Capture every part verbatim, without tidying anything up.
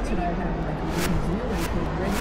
what I have like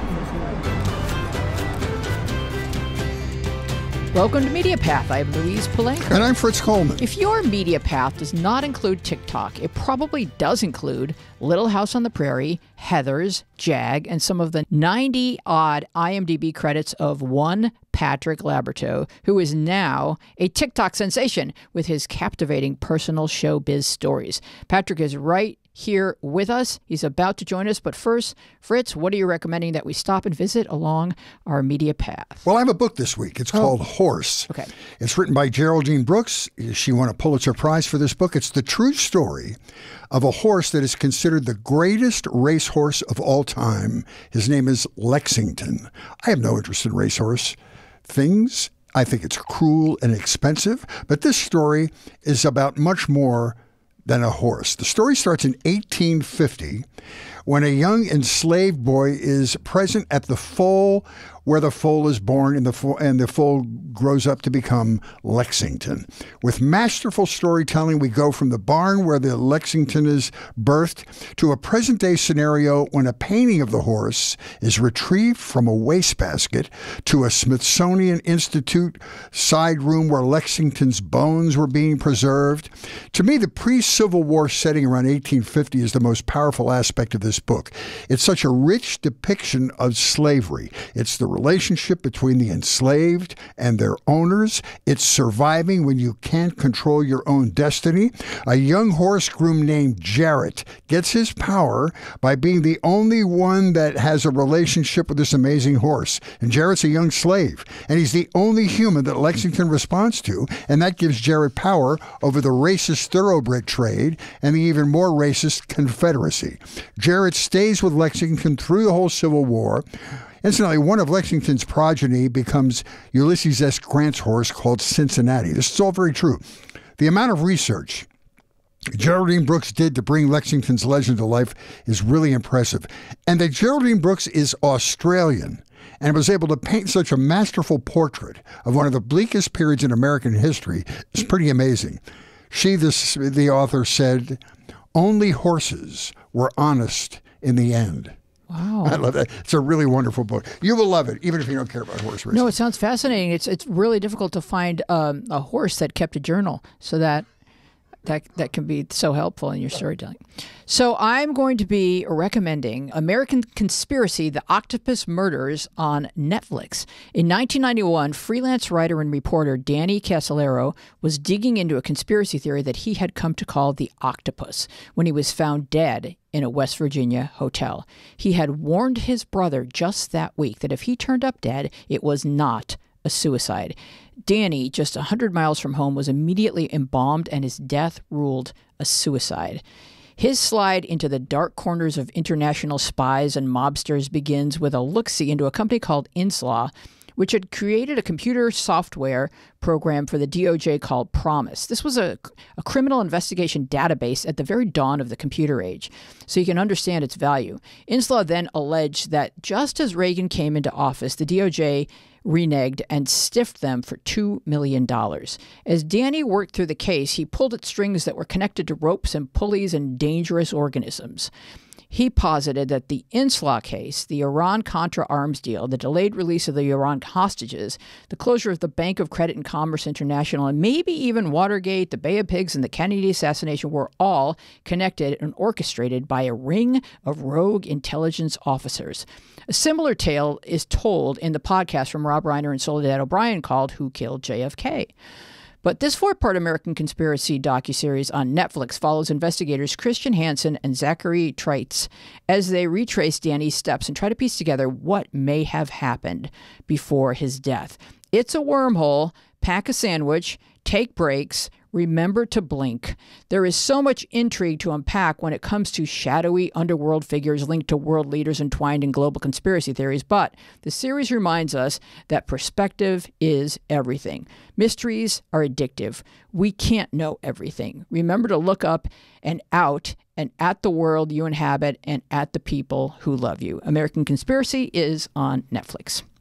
really Welcome to Media Path. I'm Louise Palenko. And I'm Fritz Coleman. If your Media Path does not include TikTok, it probably does include Little House on the Prairie, Xers, JAG, and some of the ninety-odd I M D B credits of one Patrick Labyorteaux, who is now a TikTok sensation with his captivating personal showbiz stories. Patrick is right here with us. He's about to join us. But first, Fritz, what are you recommending that we stop and visit along our media path? Well, I have a book this week. It's oh. called Horse. Okay. It's written by Geraldine Brooks. She won a Pulitzer Prize for this book. It's the true story of a horse that is considered the greatest racehorse of all time. His name is Lexington. I have no interest in racehorse things. I think it's cruel and expensive. But this story is about much more than a horse. The story starts in eighteen fifty when a young enslaved boy is present at the foal where the foal is born, and the foal, and the foal grows up to become Lexington. With masterful storytelling, we go from the barn where the Lexington is birthed to a present-day scenario when a painting of the horse is retrieved from a wastebasket to a Smithsonian Institute side room where Lexington's bones were being preserved. To me, the pre-Civil War setting around eighteen fifty is the most powerful aspect of this book. It's such a rich depiction of slavery. It's the relationship between the enslaved and their owners. It's surviving when you can't control your own destiny. A young horse groom named Jarrett gets his power by being the only one that has a relationship with this amazing horse. And Jarrett's a young slave, and he's the only human that Lexington responds to, and that gives Jarrett power over the racist thoroughbred trade and the even more racist Confederacy. Jarrett stays with Lexington through the whole Civil War. Incidentally, one of Lexington's progeny becomes Ulysses S. Grant's horse called Cincinnati. This is all very true. The amount of research Geraldine Brooks did to bring Lexington's legend to life is really impressive. And that Geraldine Brooks is Australian and was able to paint such a masterful portrait of one of the bleakest periods in American history is pretty amazing. She, this, the author, said, "Only horses were honest in the end." Wow. I love that. It's a really wonderful book. You will love it, even if you don't care about horse racing. No, it sounds fascinating. It's it's really difficult to find um, a horse that kept a journal, so that that that can be so helpful in your storytelling. So I'm going to be recommending American Conspiracy, The Octopus Murders on Netflix. In nineteen ninety-one, freelance writer and reporter Danny Casolaro was digging into a conspiracy theory that he had come to call the Octopus when he was found dead in a West Virginia hotel. He had warned his brother just that week that if he turned up dead, it was not a suicide. Danny, just one hundred miles from home, was immediately embalmed, and his death ruled a suicide. His slide into the dark corners of international spies and mobsters begins with a look-see into a company called Inslaw, which had created a computer software program for the D O J called Promise. This was a, a criminal investigation database at the very dawn of the computer age, so you can understand its value. Inslaw then alleged that just as Reagan came into office, the D O J reneged and stiffed them for two million dollars. As Danny worked through the case, he pulled at strings that were connected to ropes and pulleys and dangerous organisms. He posited that the Inslaw case, the Iran-Contra arms deal, the delayed release of the Iran hostages, the closure of the Bank of Credit and Commerce International, and maybe even Watergate, the Bay of Pigs, and the Kennedy assassination were all connected and orchestrated by a ring of rogue intelligence officers. A similar tale is told in the podcast from Rob Reiner and Soledad O'Brien called Who Killed J F K? But this four-part American Conspiracy docuseries on Netflix follows investigators Christian Hansen and Zachary Treitz as they retrace Danny's steps and try to piece together what may have happened before his death. It's a wormhole. Pack a sandwich, take breaks, remember to blink. There is so much intrigue to unpack when it comes to shadowy underworld figures linked to world leaders entwined in global conspiracy theories, but the series reminds us that perspective is everything. Mysteries are addictive. We can't know everything. Remember to look up and out and at the world you inhabit and at the people who love you. American Conspiracy is on Netflix.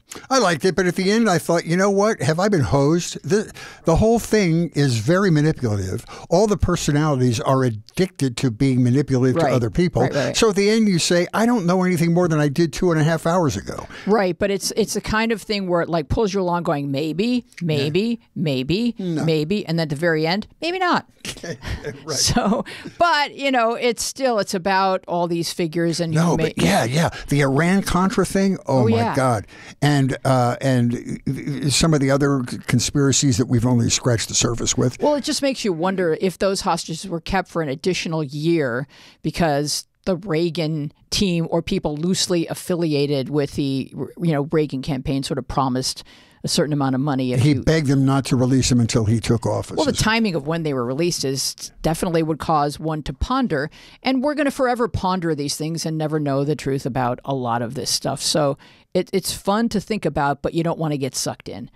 I liked it, but at the end I thought, you know what? Have I been hosed? The, the whole thing is very manipulative. All the personalities are addicted to being manipulative right. to other people. Right, right. So at the end you say, I don't know anything more than I did two and a half hours ago. Right, but it's it's the kind of thing where it like pulls you along going, maybe, maybe, yeah. maybe, no. maybe, and then at the very end, maybe not. Right. So, but, you know, it's still, it's about all these figures. and No, may, but yeah, yeah. The Iran-Contra thing, oh, oh my yeah. God. And and uh, and some of the other conspiracies that we've only scratched the surface with. Well, it just makes you wonder if those hostages were kept for an additional year because the Reagan team or people loosely affiliated with the you know Reagan campaign sort of promised a certain amount of money. If he you, begged them not to release them until he took office. Well, the timing of when they were released is definitely would cause one to ponder. And we're going to forever ponder these things and never know the truth about a lot of this stuff. So it, it's fun to think about, but you don't want to get sucked in.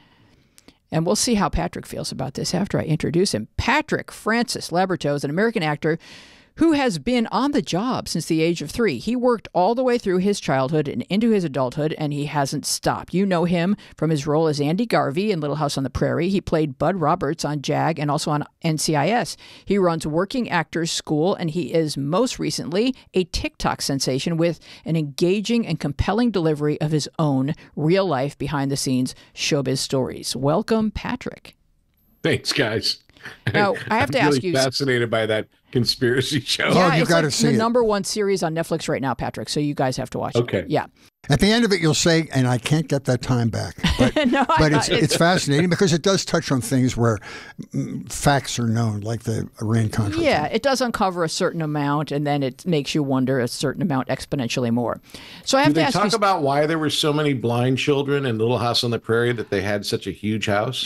And we'll see how Patrick feels about this after I introduce him. Patrick Francis Labyorteaux is an American actor who has been on the job since the age of three. He worked all the way through his childhood and into his adulthood, and he hasn't stopped. You know him from his role as Andy Garvey in Little House on the Prairie. He played Bud Roberts on JAG and also on N C I S. He runs Working Actors School, and he is most recently a TikTok sensation with an engaging and compelling delivery of his own real-life, behind-the-scenes showbiz stories. Welcome, Patrick. Thanks, guys. Now, I have to I'm ask really you. fascinated by that conspiracy show. Oh, Yeah, you it's got to like see the it. number one series on Netflix right now, Patrick. So you guys have to watch Okay. it. Yeah. At the end of it, you'll say, and I can't get that time back. But, No, I- but it's, it's- it's fascinating because it does touch on things where mm, facts are known, like the Iran-Contra Yeah, thing. it does uncover a certain amount, and then it makes you wonder a certain amount exponentially more. So I have Do to they ask talk you. about why there were so many blind children in Little House on the Prairie that they had such a huge house?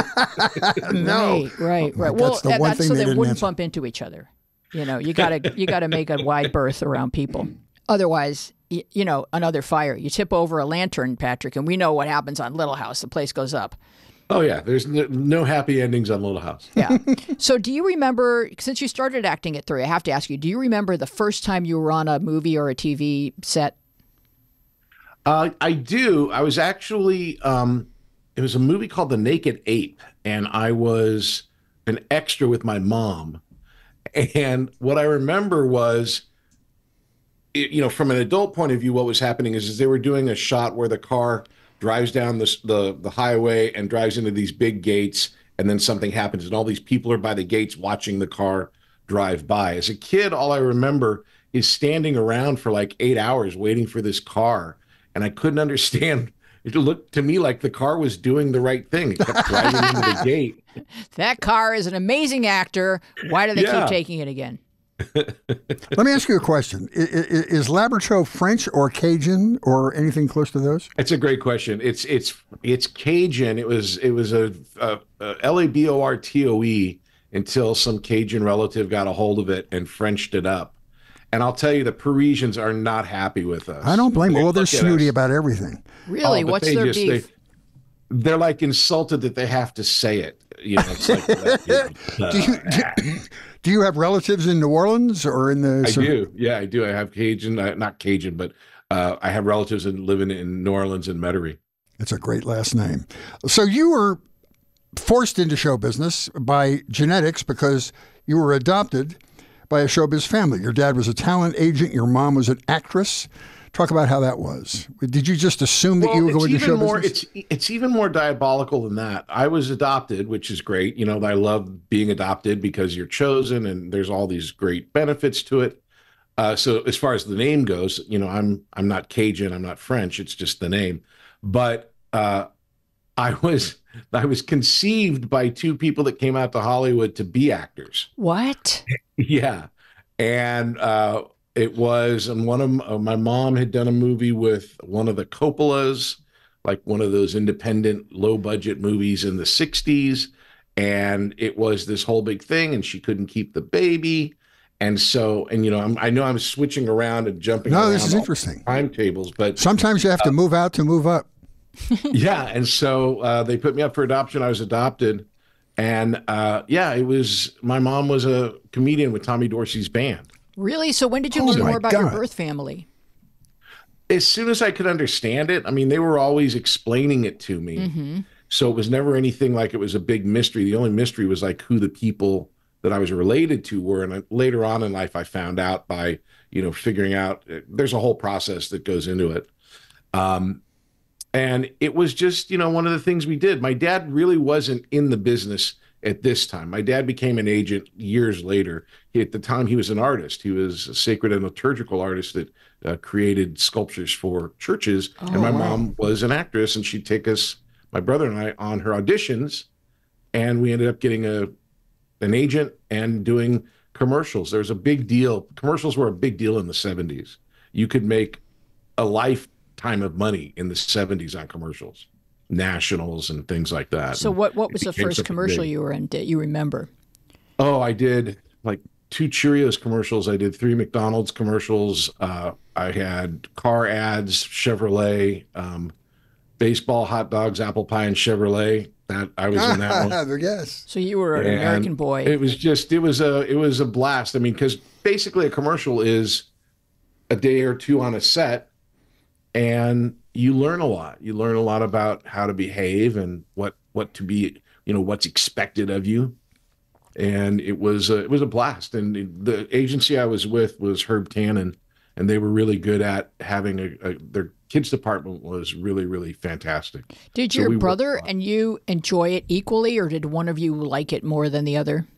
No. Right, right, right. That's Well, the that- one that's thing so they they didn't wouldn't answer. bump into each other. You know, you gotta you gotta make a wide berth around people. Otherwise, you, you know, another fire. You tip over a lantern, Patrick, and we know what happens on Little House. The place goes up. Oh, yeah. There's no, no happy endings on Little House. Yeah. So do you remember, since you started acting at three, I have to ask you, do you remember the first time you were on a movie or a T V set? Uh, I do. I was actually, um, it was a movie called The Naked Ape, and I was an extra with my mom. And what I remember was, it, you know, from an adult point of view, what was happening is, is they were doing a shot where the car drives down the, the, the highway and drives into these big gates, and then something happens, and all these people are by the gates watching the car drive by. As a kid, all I remember is standing around for like eight hours waiting for this car, and I couldn't understand. It looked to me like the car was doing the right thing. It kept driving into the gate. That car is an amazing actor. Why do they Yeah. keep taking it again? Let me ask you a question. I- i- Is Labyorteaux French or Cajun or anything close to those? It's a great question. It's it's it's Cajun. It was it was a, a, a L A B O R T O E until some Cajun relative got a hold of it and Frenched it up. And I'll tell you, the Parisians are not happy with us. I don't blame them. Well, they're look at snooty us. about everything. Really? Oh, but What's they their just- beef? They, they're like insulted that they have to say it. You know, it's like that, you know, Do you, do, do you have relatives in New Orleans or in the... I do. Yeah, I do. I have Cajun, uh, not Cajun, but uh, I have relatives in, living in New Orleans and Metairie. It's a great last name. So you were forced into show business by genetics because you were adopted by a showbiz family. Your dad was a talent agent. Your mom was an actress. Talk about how that was. Did you just assume that Well, you were it's going to even show more, business? It's it's even more diabolical than that. I was adopted, which is great. You know, I love being adopted because you're chosen, and there's all these great benefits to it. Uh, so as far as the name goes, you know, I'm I'm not Cajun, I'm not French. It's just the name. But uh, I was I was conceived by two people that came out to Hollywood to be actors. What? Yeah, and uh, it was, and one of uh, my mom had done a movie with one of the Coppolas, like one of those independent, low budget movies in the sixties. And it was this whole big thing, and she couldn't keep the baby. And so, and you know, I'm, I know I'm switching around and jumping No, around this is all interesting. timetables, but Sometimes you have to move out to move up. yeah. And so uh, they put me up for adoption. I was adopted. And uh, yeah, it was, my mom was a comedian with Tommy Dorsey's band. Really? So when did you Oh learn my more about your God. birth family? as soon as I could understand it, I mean, they were always explaining it to me. Mm-hmm. So it was never anything like it was a big mystery. The only mystery was like who the people that I was related to were. And I, later on in life, I found out by, you know, figuring out there's a whole process that goes into it. Um, and it was just, you know, one of the things we did. My dad really wasn't in the business at this time. My dad became an agent years later. He, at the time, he was an artist. He was a sacred and liturgical artist that uh, created sculptures for churches. Oh, and my wow. mom was an actress, and she'd take us, my brother and I, on her auditions, and we ended up getting a an agent and doing commercials. There was a big deal. Commercials were a big deal in the seventies. You could make a lifetime of money in the seventies on commercials, nationals and things like that. So And what, what was it the became first something commercial big. you were in that you remember? Oh, I did like two Cheerios commercials. I did three McDonald's commercials. Uh, I had car ads, Chevrolet, um, baseball, hot dogs, apple pie, and Chevrolet. That I was in that one. Yes. So you were an And American boy. It was just, it was a, it was a blast. I mean, because basically a commercial is a day or two on a set, and you learn a lot. You learn a lot about how to behave and what what to be, you know, what's expected of you. And it was a, it was a blast. And the agency I was with was Herb Tannen, and they were really good at having a, a their kids department was really, really fantastic. Did So your we worked brother a lot. and you enjoy it equally, or did one of you like it more than the other?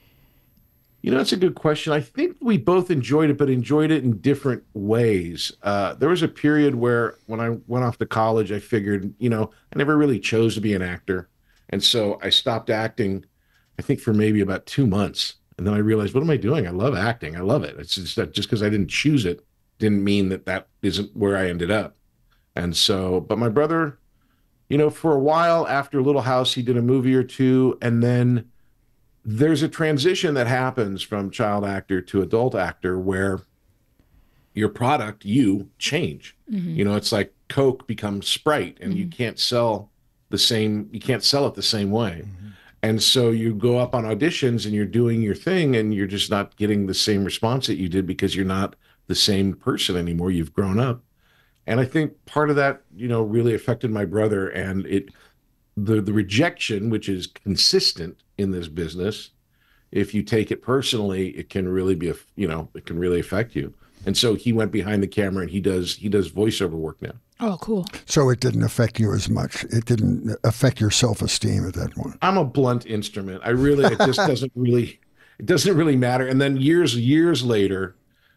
You know, that's a good question. I think we both enjoyed it, but enjoyed it in different ways. Uh, there was a period where when I went off to college, I figured, you know, I never really chose to be an actor. And so I stopped acting, I think, for maybe about two months. And then I realized, what am I doing? I love acting. I love it. It's just that just because I didn't choose it didn't mean that that isn't where I ended up. And so, but my brother, you know, for a while after Little House, he did a movie or two, and then there's a transition that happens from child actor to adult actor where your product, you change. Mm-hmm. You know, it's like Coke becomes Sprite, and Mm-hmm. you can't sell the same, you can't sell it the same way. Mm-hmm. And so you go up on auditions and you're doing your thing, and you're just not getting the same response that you did because you're not the same person anymore. You've grown up. And I think part of that, you know, really affected my brother, and it, the, the rejection, which is consistent in this business, if you take it personally, it can really be, a, you know, it can really affect you. And so he went behind the camera, and he does, he does voiceover work now. Oh, cool. So it didn't affect you as much. It didn't affect your self-esteem at that point. I'm a blunt instrument. I really, it just doesn't really, it doesn't really matter. And then years, years later,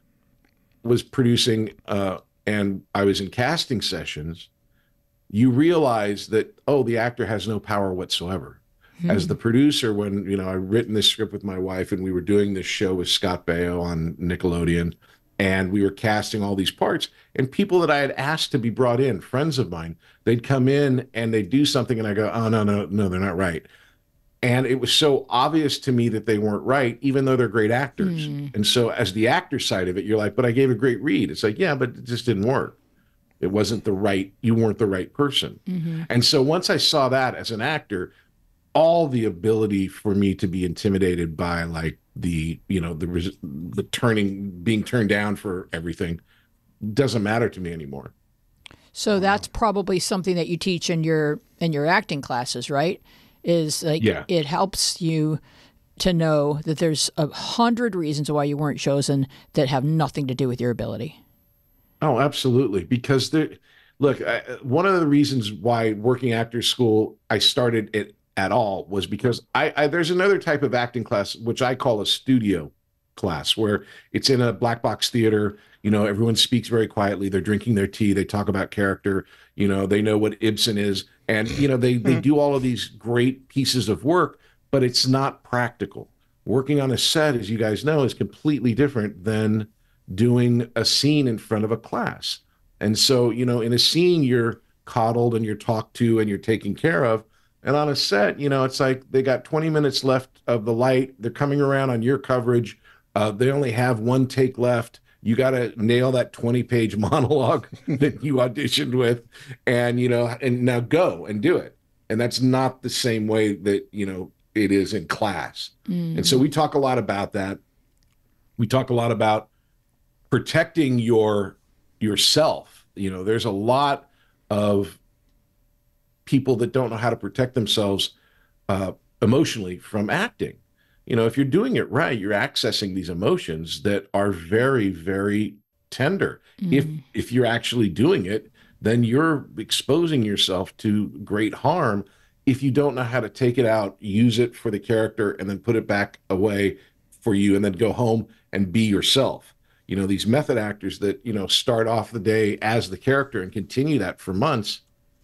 was producing, uh, and I was in casting sessions. You realize that, oh, the actor has no power whatsoever. Hmm. As the producer, when, you know, I written this script with my wife, and we were doing this show with Scott Baio on Nickelodeon, and we were casting all these parts, and people that I had asked to be brought in, friends of mine, they'd come in and they'd do something, and I go, oh, no, no, no, they're not right. And it was so obvious to me that they weren't right, even though they're great actors. Mm. And so as the actor side of it, you're like, but I gave a great read. It's like, yeah, but it just didn't work. It wasn't the right, you weren't the right person. Mm-hmm. And so once I saw that as an actor, all the ability for me to be intimidated by like the, you know, the, the turning, being turned down for everything doesn't matter to me anymore. So that's probably something that you teach in your, in your acting classes, right? Is like, yeah. It helps you to know that there's a hundred reasons why you weren't chosen that have nothing to do with your ability. Oh, absolutely. Because there, look, I, one of the reasons why working actor school, I started it at all was because I, I there's another type of acting class, which I call a studio class, where it's in a black box theater. You know, everyone speaks very quietly. They're drinking their tea. They talk about character. You know, they know what Ibsen is. And, you know, they, they do all of these great pieces of work, but it's not practical. Working on a set, as you guys know, is completely different than doing a scene in front of a class. And so, you know, in a scene, you're coddled and you're talked to and you're taken care of. And on a set, you know, it's like they got twenty minutes left of the light. They're coming around on your coverage. Uh, they only have one take left. You got to nail that twenty page monologue that you auditioned with, and, you know, and now go and do it. And that's not the same way that, you know, it is in class. Mm. And so we talk a lot about that. We talk a lot about protecting your yourself, You know, there's a lot of people that don't know how to protect themselves uh, emotionally from acting. You know, if you're doing it right, you're accessing these emotions that are very, very tender. Mm. If if you're actually doing it, then you're exposing yourself to great harm. If you don't know how to take it out, use it for the character, and then put it back away for you, and then go home and be yourself. You know, these method actors that, you know, start off the day as the character and continue that for months.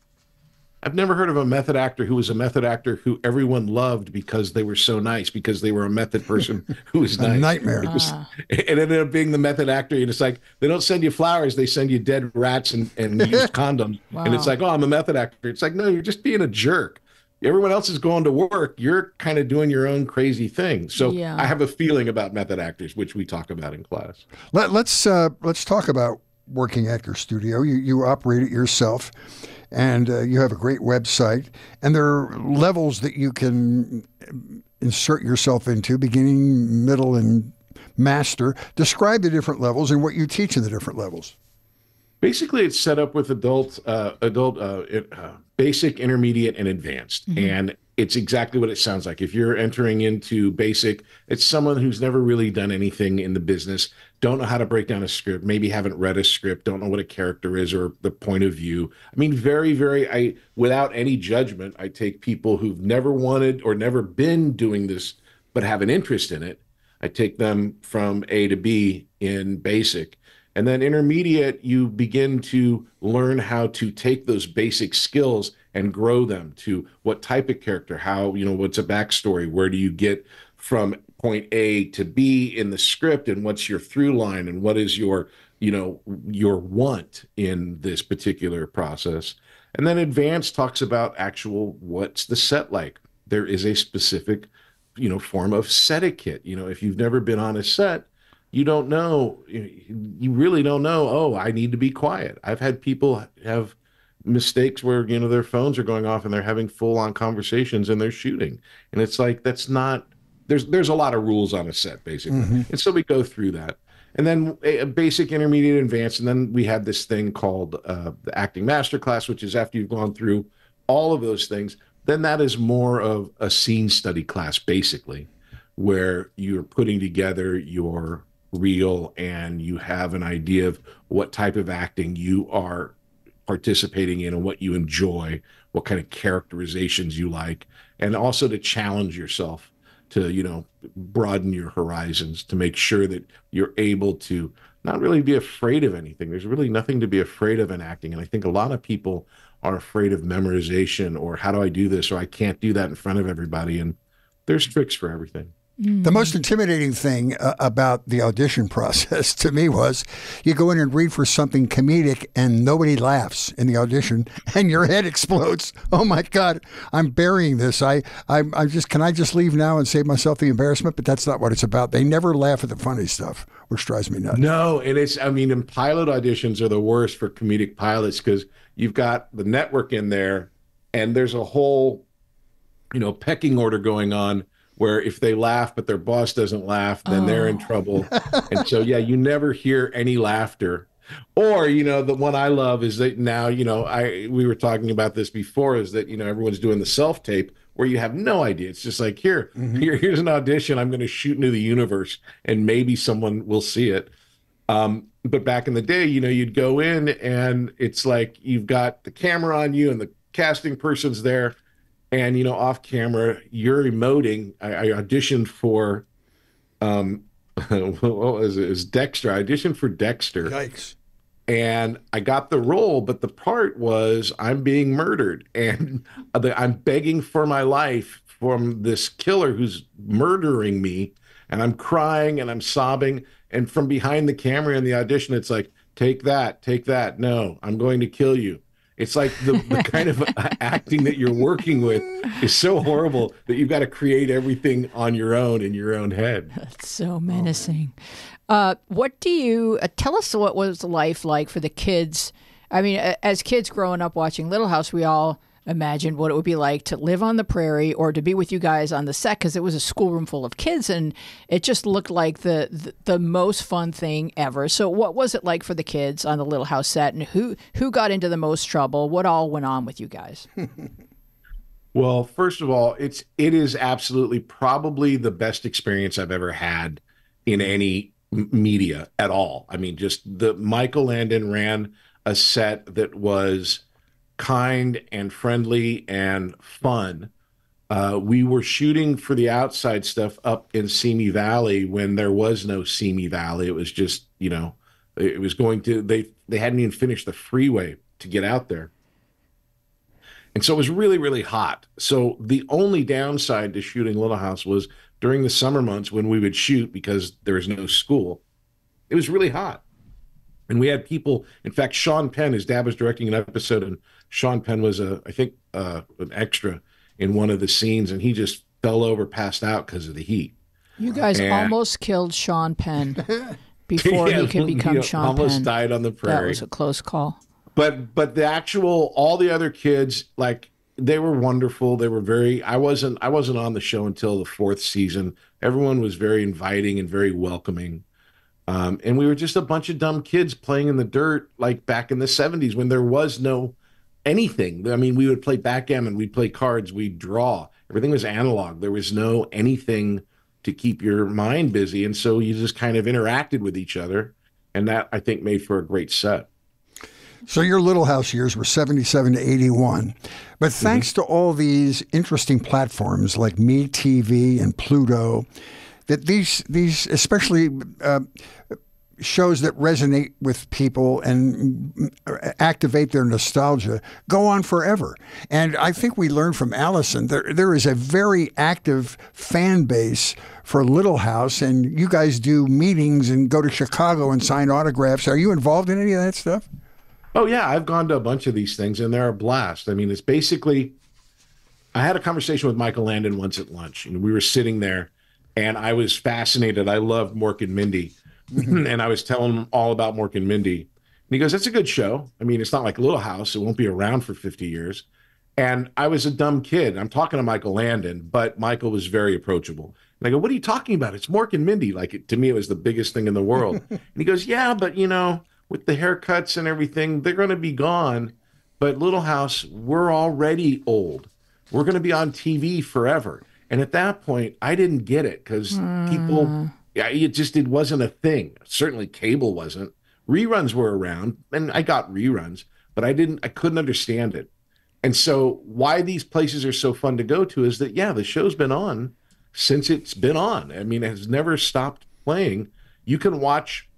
I've never heard of a method actor who was a method actor who everyone loved because they were so nice, because they were a method person who was nice. A nightmare. It, was, ah. it ended up being the method actor. And it's like, they don't send you flowers, they send you dead rats and, and used condoms. Wow. And it's like, oh, I'm a method actor. It's like, no, you're just being a jerk. Everyone else is going to work. You're kind of doing your own crazy thing. So yeah. I have a feeling about method actors, which we talk about in class. Let, let's uh, let's talk about working at your studio. You you operate it yourself, and uh, you have a great website. And there are levels that you can insert yourself into, beginning, middle, and master. Describe the different levels and what you teach in the different levels. Basically, it's set up with adult, uh, adult, uh, uh, basic, intermediate, and advanced. Mm-hmm. And it's exactly what it sounds like. If you're entering into basic, it's someone who's never really done anything in the business, don't know how to break down a script, maybe haven't read a script, don't know what a character is or the point of view. I mean, very, very, I, without any judgment, I take people who've never wanted or never been doing this, but have an interest in it. I take them from A to B in basic. And then intermediate, you begin to learn how to take those basic skills and grow them to what type of character, how, you know, what's a backstory, where do you get from point A to B in the script, and what's your through line, and what is your, you know, your want in this particular process. And then advanced talks about actual, what's the set like? There is a specific, you know, form of set etiquette. You know, if you've never been on a set, you don't know, you really don't know, oh, I need to be quiet. I've had people have mistakes where, you know, their phones are going off and they're having full on conversations and they're shooting. And it's like, that's not, there's, there's a lot of rules on a set, basically. Mm-hmm. And so we go through that. And then a, a basic, intermediate, advanced. And then we have this thing called uh, the acting masterclass, which is after you've gone through all of those things, then that is more of a scene study class, basically, where you're putting together your reel and you have an idea of what type of acting you are participating in and what you enjoy, what kind of characterizations you like, and also to challenge yourself to, you know, broaden your horizons, to make sure that you're able to not really be afraid of anything. There's really nothing to be afraid of in acting. And I think a lot of people are afraid of memorization, or how do I do this, or I can't do that in front of everybody. And there's tricks for everything. The most intimidating thing uh, about the audition process to me was you go in and read for something comedic and nobody laughs in the audition and your head explodes. Oh my God, I'm burying this. I, I, I just, can I just leave now and save myself the embarrassment? But that's not what it's about. They never laugh at the funny stuff, which drives me nuts. No, and it's, I mean, and pilot auditions are the worst for comedic pilots because you've got the network in there and there's a whole, you know, pecking order going on, where if they laugh but their boss doesn't laugh, then oh. they're in trouble. And so, yeah, you never hear any laughter. Or, you know, the one I love is that now, you know, I we were talking about this before, is that, you know, everyone's doing the self-tape where you have no idea. It's just like, here, mm-hmm. here here's an audition. I'm going to shoot into the universe and maybe someone will see it. Um, but back in the day, you know, you'd go in and it's like you've got the camera on you and the casting person's there. And, you know, off camera, you're emoting. I, I auditioned for, um, what was it? It was Dexter. I auditioned for Dexter. Yikes. And I got the role, but the part was I'm being murdered. And I'm begging for my life from this killer who's murdering me. And I'm crying and I'm sobbing. And from behind the camera in the audition, it's like, take that, take that. No, I'm going to kill you. It's like the, the kind of acting that you're working with is so horrible that you've got to create everything on your own in your own head. That's so menacing. Oh. Uh, what do you uh, tell us? What was life like for the kids? I mean, as kids growing up watching Little House, we all imagine what it would be like to live on the prairie or to be with you guys on the set, because it was a schoolroom full of kids and it just looked like the, the the most fun thing ever. So what was it like for the kids on the Little House set, and who who got into the most trouble? What all went on with you guys? Well, first of all, it's it is absolutely probably the best experience I've ever had in any m- media at all. I mean, just the Michael Landon ran a set that was kind and friendly and fun. Uh, we were shooting for the outside stuff up in Simi Valley when there was no Simi Valley. It was just, you know, it was going to, they, they hadn't even finished the freeway to get out there. And so it was really, really hot. So the only downside to shooting Little House was during the summer months when we would shoot, because there was no school, it was really hot. And we had people, in fact, Sean Penn, his dad was directing an episode, and Sean Penn was, a, I think, uh, an extra in one of the scenes, and he just fell over, passed out because of the heat. You guys and, almost killed Sean Penn before yeah, he could become he Sean almost Penn. Almost died on the prairie. That was a close call. But but the actual, all the other kids, like, they were wonderful. They were very, I wasn't, I wasn't on the show until the fourth season. Everyone was very inviting and very welcoming. Um, and we were just a bunch of dumb kids playing in the dirt, like back in the seventies when there was no anything. I mean, we would play backgammon, we'd play cards, we'd draw. Everything was analog. There was no anything to keep your mind busy. And so you just kind of interacted with each other. And that, I think, made for a great set. So your Little House years were seventy-seven to eighty-one. But thanks mm-hmm. to all these interesting platforms like MeTV and Pluto, that these, these especially uh, shows that resonate with people and activate their nostalgia go on forever. And I think we learned from Allison, there, there is a very active fan base for Little House, and you guys do meetings and go to Chicago and sign autographs. Are you involved in any of that stuff? Oh, yeah. I've gone to a bunch of these things, and they're a blast. I mean, it's basically, I had a conversation with Michael Landon once at lunch, and we were sitting there, and I was fascinated. I loved Mork and Mindy. And I was telling him all about Mork and Mindy. And he goes, that's a good show. I mean, it's not like Little House. It won't be around for fifty years. And I was a dumb kid. I'm talking to Michael Landon, but Michael was very approachable. And I go, what are you talking about? It's Mork and Mindy. Like, it, to me, it was the biggest thing in the world. And he goes, yeah, but, you know, with the haircuts and everything, they're going to be gone. But Little House, we're already old. We're going to be on T V forever. And at that point, I didn't get it because mm. people... Yeah, it just, it wasn't a thing. Certainly cable wasn't. Reruns were around, and I got reruns, but I didn't, I couldn't understand it. And so why these places are so fun to go to is that, yeah, the show's been on since it's been on. I mean, it has never stopped playing. You can watch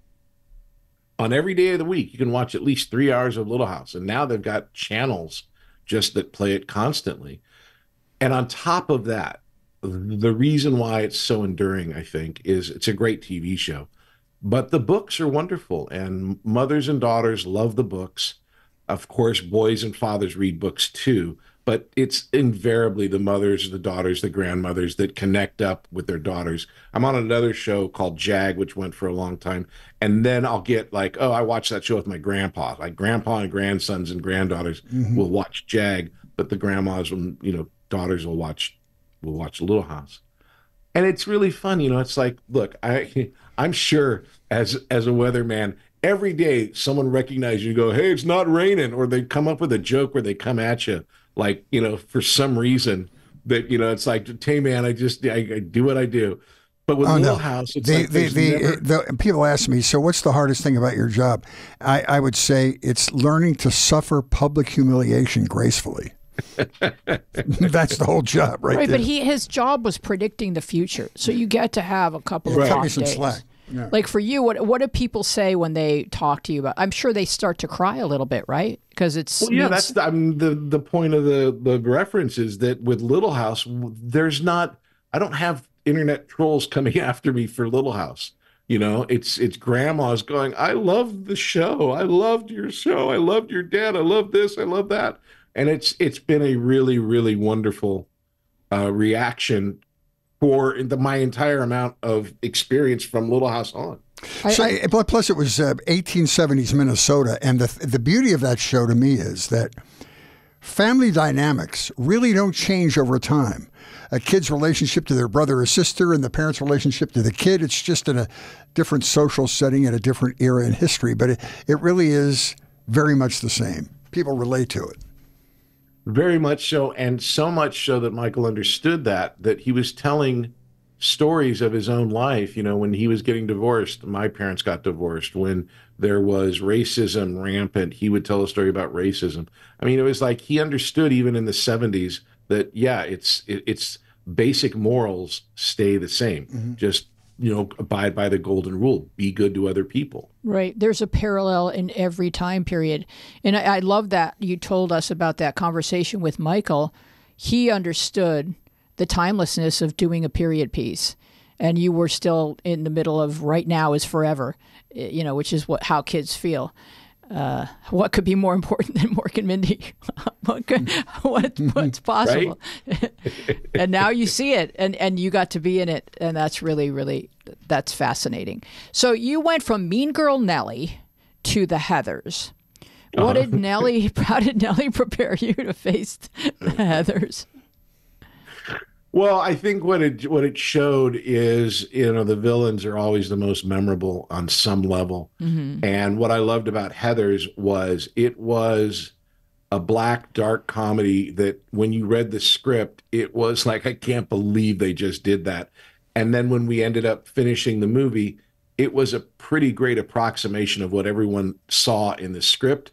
on every day of the week, you can watch at least three hours of Little House. And now they've got channels just that play it constantly. And on top of that, the reason why it's so enduring, I think, is it's a great T V show. But the books are wonderful, and mothers and daughters love the books. Of course, boys and fathers read books too, but it's invariably the mothers, the daughters, the grandmothers that connect up with their daughters. I'm on another show called JAG, which went for a long time, and then I'll get like, oh, I watched that show with my grandpa. Like grandpa and grandsons and granddaughters mm-hmm. will watch JAG, but the grandmas and, you know, daughters will watch We'll watch Little House. And it's really fun. You know, it's like, look, I, I'm sure as as a weatherman, every day someone recognizes you and go, hey, it's not raining. Or they come up with a joke where they come at you, like, you know, for some reason that, you know, it's like, hey, man, I just, I, I do what I do. But with oh, Little no. House, it's the, like the, the, never... the people ask me, so what's the hardest thing about your job? I, I would say it's learning to suffer public humiliation gracefully. That's the whole job, right? Right, there. but he his job was predicting the future, so you get to have a couple right. of Cut off me some days. slack. Yeah. Like for you, what what do people say when they talk to you about? I'm sure they start to cry a little bit, right? Because it's well, yeah. means... That's the, I mean the the point of the the reference is that with Little House, there's not. I don't have internet trolls coming after me for Little House. You know, it's it's grandmas going, I love the show. I loved your show. I loved your dad. I love this. I love that. And it's it's been a really, really wonderful uh, reaction for the, my entire amount of experience from Little House on. So, I, I, plus, it was uh, eighteen seventies Minnesota, and the the beauty of that show to me is that family dynamics really don't change over time. A kid's relationship to their brother or sister and the parent's relationship to the kid, it's just in a different social setting in a different era in history, but it, it really is very much the same. People relate to it. Very much so, and so much so that Michael understood that, that he was telling stories of his own life. You know, when he was getting divorced, my parents got divorced. When there was racism rampant, he would tell a story about racism. I mean, it was like he understood even in the seventies that, yeah, it's it, it's basic morals stay the same. Mm-hmm. Just, you know, abide by the golden rule, be good to other people. Right. There's a parallel in every time period. And I, I love that you told us about that conversation with Michael. He understood the timelessness of doing a period piece. And you were still in the middle of right now is forever, you know, which is what how kids feel. Uh, what could be more important than Mork and Mindy? what could, what, what's possible? Right? And now you see it, and, and you got to be in it, and that's really, really, that's fascinating. So you went from Mean Girl Nellie to the Heathers. What uh-huh. did Nellie, how did Nellie prepare you to face the Heathers? Well, I think what it what it showed is, you know, the villains are always the most memorable on some level. Mm-hmm. And what I loved about Heathers was it was a black, dark comedy that when you read the script, it was like, I can't believe they just did that. And then when we ended up finishing the movie, it was a pretty great approximation of what everyone saw in the script.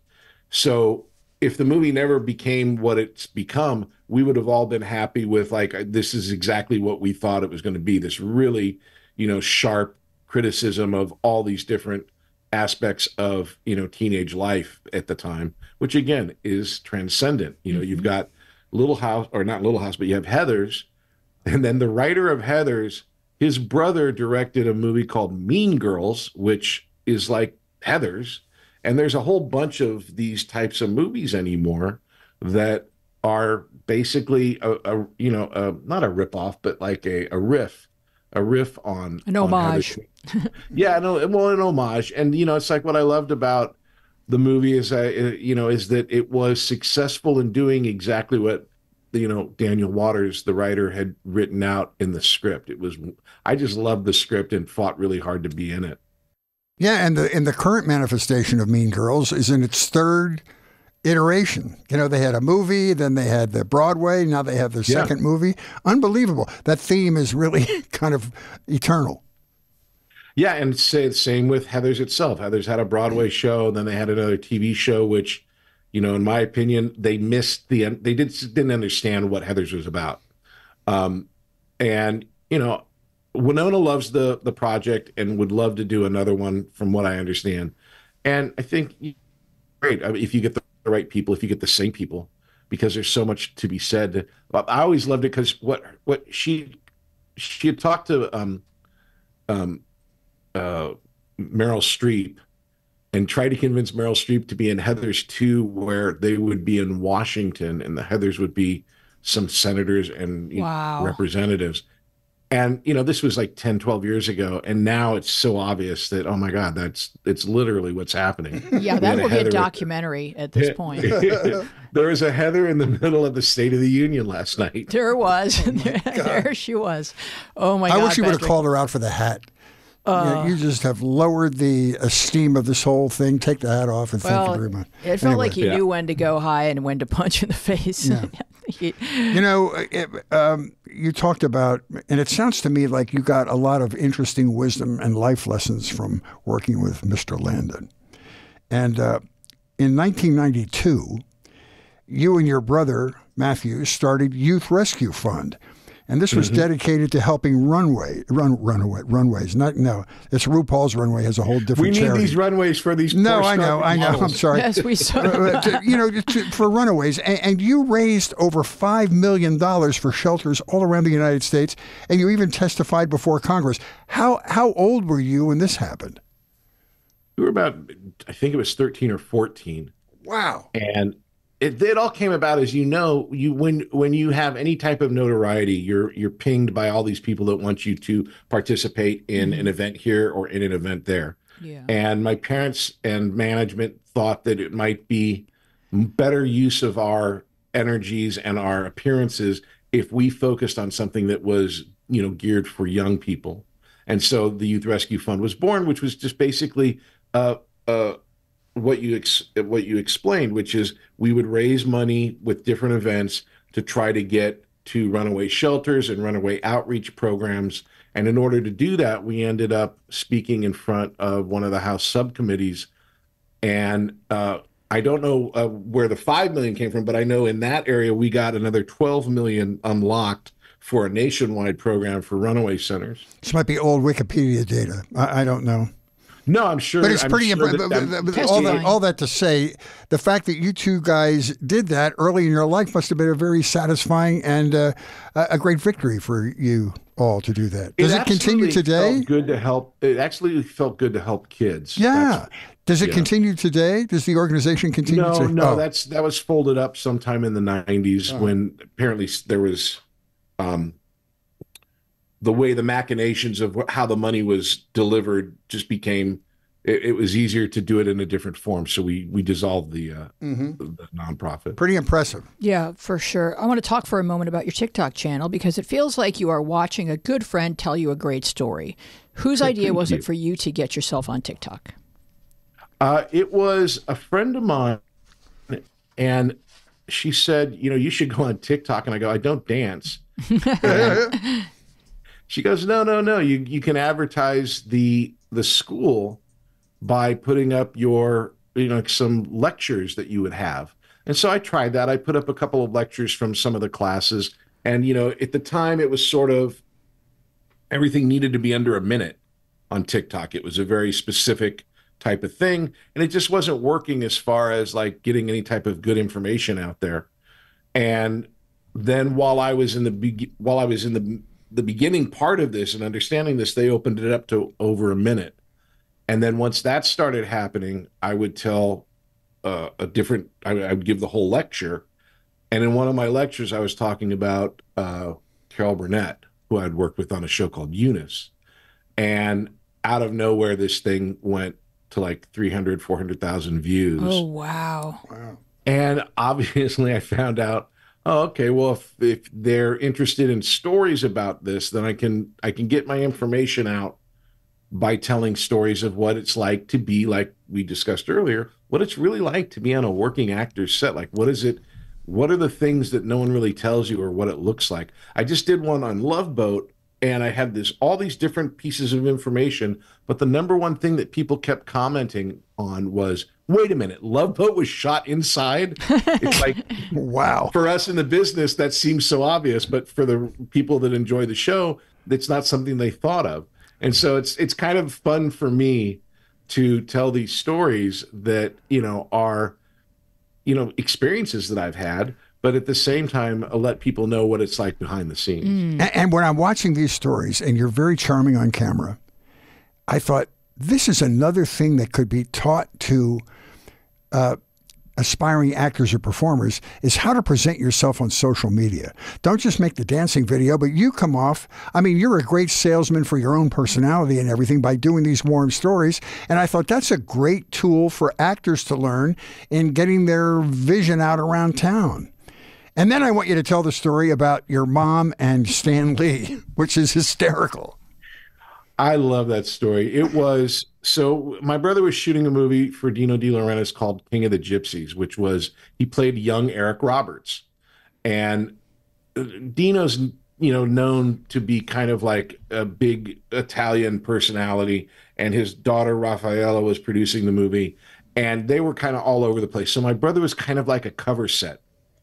So if the movie never became what it's become, we would have all been happy with, like, this is exactly what we thought it was going to be. This really, you know, sharp criticism of all these different aspects of, you know, teenage life at the time, which again is transcendent. You know, mm-hmm. You've got Little House, or not Little House, but you have Heathers. And then the writer of Heathers, his brother directed a movie called Mean Girls, which is like Heathers. And there's a whole bunch of these types of movies anymore that are basically a, a you know a, not a ripoff, but like a, a riff, a riff on an homage. On yeah, no, well, an homage. And you know, it's like what I loved about the movie is, uh, you know, is that it was successful in doing exactly what, you know, Daniel Waters, the writer, had written out in the script. It was, I just loved the script and fought really hard to be in it. Yeah, and the and the current manifestation of Mean Girls is in its third iteration. You know, they had a movie, then they had the Broadway, now they have their yeah. second movie. Unbelievable. That theme is really kind of eternal. Yeah, and say the same with Heathers itself. Heathers had a Broadway show, then they had another T V show, which, you know, in my opinion, they missed the, they did, didn't understand what Heathers was about. Um, and, you know, Winona loves the the project and would love to do another one, from what I understand. And I think, great, I mean, if you get the right people, if you get the same people, because there's so much to be said. I always loved it because what what she she had talked to um um uh Meryl Streep and tried to convince Meryl Streep to be in Heathers two, where they would be in Washington and the Heathers would be some senators and wow. know, representatives. And, you know, this was like ten, twelve years ago. And now it's so obvious that, oh, my God, that's it's literally what's happening. Yeah, that would be a documentary at this point. There was a Heather in the middle of the State of the Union last night. There was. Oh there, there she was. Oh, my I God. I wish you would have Patrick. called her out for the hat. Uh, you, know, you just have lowered the esteem of this whole thing. Take the hat off and well, thank you very much. It felt anyway. like you yeah. knew when to go high and when to punch in the face. Yeah. You know, it, um, you talked about, and it sounds to me like you got a lot of interesting wisdom and life lessons from working with Mister Landon. And uh, in nineteen ninety-two, you and your brother, Matthew, started Youth Rescue Fund. And this was mm-hmm. dedicated to helping runway, run, runaway, runways. Not no, it's RuPaul's Runway has a whole different. We need charity. these runways for these. No, I know, I know. I'm sorry. Yes, we saw. You know, to, for runaways, and, and you raised over five million dollars for shelters all around the United States, and you even testified before Congress. How how old were you when this happened? We were about, I think it was thirteen or fourteen. Wow. And It, it all came about, as you know, you when when you have any type of notoriety, you're you're pinged by all these people that want you to participate in mm-hmm. an event here or in an event there. Yeah. And my parents and management thought that it might be better use of our energies and our appearances if we focused on something that was, you know, geared for young people. And so the Youth Rescue Fund was born, which was just basically uh, uh, what you ex- what you explained, which is we would raise money with different events to try to get to runaway shelters and runaway outreach programs. And in order to do that, we ended up speaking in front of one of the House subcommittees. And uh, I don't know uh, where the five million came from, but I know in that area we got another twelve million unlocked for a nationwide program for runaway centers. This might be old Wikipedia data. I, I don't know. No, I'm sure. But it's I'm pretty sure impressive. that, All that, all that to say, the fact that you two guys did that early in your life must have been a very satisfying and uh, a great victory for you all to do that. Does it, it continue today? Felt good to help. It actually felt good to help kids. Yeah. That's, Does it yeah. continue today? Does the organization continue no, to? No, oh. that's that was folded up sometime in the nineties oh. when apparently there was um, the way the machinations of how the money was delivered just became. It, it was easier to do it in a different form, so we we dissolved the, uh, mm-hmm. the, the nonprofit. Pretty impressive. Yeah, for sure. I want to talk for a moment about your TikTok channel because it feels like you are watching a good friend tell you a great story. Whose idea was it for you to get yourself on TikTok? Uh, it was a friend of mine, and she said, you know, you should go on TikTok. And I go, I don't dance. She goes, no, no, no. You you can advertise the the school by putting up your, you know, some lectures that you would have. And so I tried that. I put up a couple of lectures from some of the classes. And, you know, at the time it was sort of, everything needed to be under a minute on TikTok. It was a very specific type of thing. And it just wasn't working as far as like getting any type of good information out there. And then while I was in the, be- while I was in the, the beginning part of this and understanding this, they opened it up to over a minute. And then once that started happening, I would tell uh, a different, I, I would give the whole lecture. And in one of my lectures, I was talking about uh, Carol Burnett, who I'd worked with on a show called Eunice. And out of nowhere, this thing went to like three hundred, four hundred thousand views. Oh, wow. Wow. And obviously I found out, oh, okay, well, if, if they're interested in stories about this, then I can I can get my information out by telling stories of what it's like to be, like we discussed earlier, what it's really like to be on a working actor's set. Like, what is it? What are the things that no one really tells you or what it looks like? I just did one on Love Boat, and I had this all these different pieces of information, but the number one thing that people kept commenting on was, wait a minute, Love Boat was shot inside? It's like, wow. For us in the business, that seems so obvious, but for the people that enjoy the show, it's not something they thought of. And so it's it's kind of fun for me to tell these stories that, you know, are, you know, experiences that I've had, but at the same time, I'll let people know what it's like behind the scenes. Mm. And, and when I'm watching these stories, and you're very charming on camera, I thought, this is another thing that could be taught to uh, aspiring actors or performers, is how to present yourself on social media. Don't just make the dancing video, but you come off, I mean, you're a great salesman for your own personality and everything by doing these warm stories. And I thought that's a great tool for actors to learn in getting their vision out around town. And then I want you to tell the story about your mom and Stan Lee, which is hysterical. I love that story. It was, so my brother was shooting a movie for Dino De Laurentiis called King of the Gypsies, which was, he played young Eric Roberts. And Dino's, you know, known to be kind of like a big Italian personality. And his daughter, Raffaella, was producing the movie. And they were kind of all over the place. So my brother was kind of like a cover set.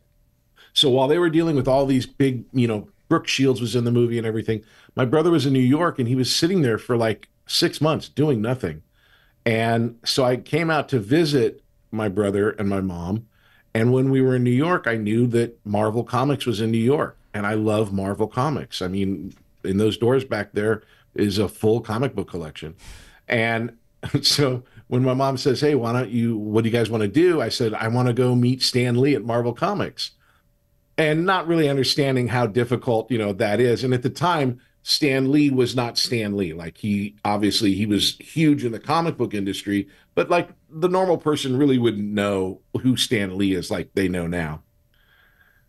So while they were dealing with all these big, you know, Brooke Shields was in the movie and everything, my brother was in New York and he was sitting there for like six months doing nothing. And so I came out to visit my brother and my mom. And when we were in New York, I knew that Marvel Comics was in New York. And I love Marvel Comics. I mean, in those doors back there is a full comic book collection. And so when my mom says, hey, why don't you, what do you guys want to do? I said, I want to go meet Stan Lee at Marvel Comics. And not really understanding how difficult, you know, that is. And at the time, Stan Lee was not Stan Lee. Like, he, obviously, he was huge in the comic book industry, but like the normal person really wouldn't know who Stan Lee is like they know now.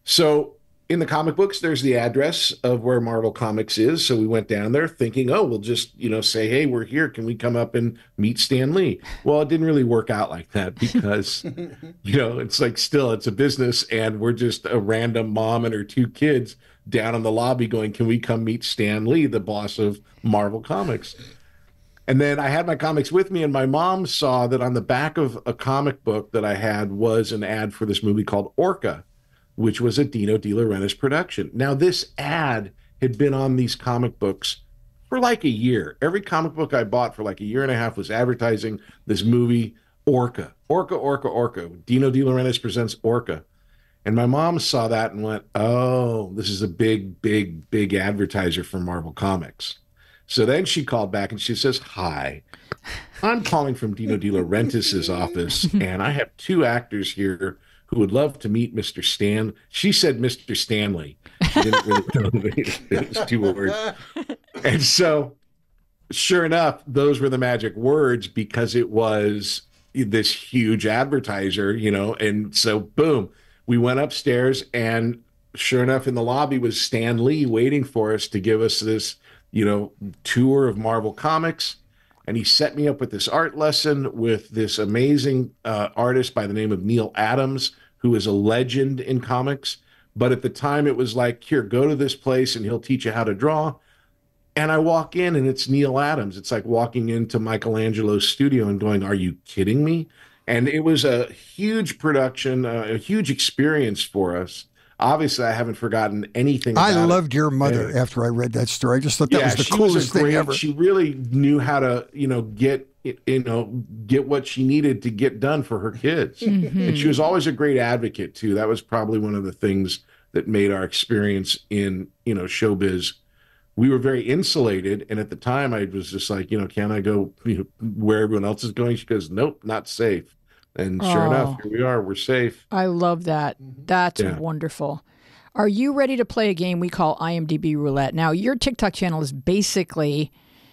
So in the comic books, there's the address of where Marvel Comics is. So we went down there thinking, oh, we'll just, you know, say, hey, we're here. Can we come up and meet Stan Lee? Well, it didn't really work out like that because, you know, it's like still it's a business and we're just a random mom and her two kids down in the lobby going, can we come meet Stan Lee, the boss of Marvel Comics? And then I had my comics with me, and my mom saw that on the back of a comic book that I had was an ad for this movie called Orca, which was a Dino De Laurentiis production. Now, this ad had been on these comic books for like a year. Every comic book I bought for like a year and a half was advertising this movie, Orca. Orca, Orca, Orca. Dino De Laurentiis presents Orca. And my mom saw that and went, oh, this is a big, big, big advertiser for Marvel Comics. So then she called back and she says, hi, I'm calling from Dino De Laurentiis' office, and I have two actors here who would love to meet Mister Stan. She said Mister Stanley. She didn't really know it was two words. And so, sure enough, those were the magic words because it was this huge advertiser, you know, and so boom, we went upstairs, and sure enough, in the lobby was Stan Lee waiting for us to give us this, you know, tour of Marvel Comics. And he set me up with this art lesson with this amazing uh, artist by the name of Neil Adams, who is a legend in comics. But at the time, it was like, here, go to this place and he'll teach you how to draw. And I walk in and it's Neil Adams. It's like walking into Michelangelo's studio and going, are you kidding me? And it was a huge production, uh, a huge experience for us. Obviously, I haven't forgotten anything about I loved it. your mother And, after I read that story. I just thought that yeah, was the she coolest was a great, thing ever. She really knew how to, you know, get, you know, get what she needed to get done for her kids. Mm-hmm. And she was always a great advocate, too. That was probably one of the things that made our experience in, you know, showbiz. We were very insulated. And at the time, I was just like, you know, can I go, you know, where everyone else is going? She goes, nope, not safe. And sure Oh. enough, here we are. We're safe. I love that. That's Yeah. wonderful. Are you ready to play a game we call I M D B Roulette? Now, your TikTok channel is basically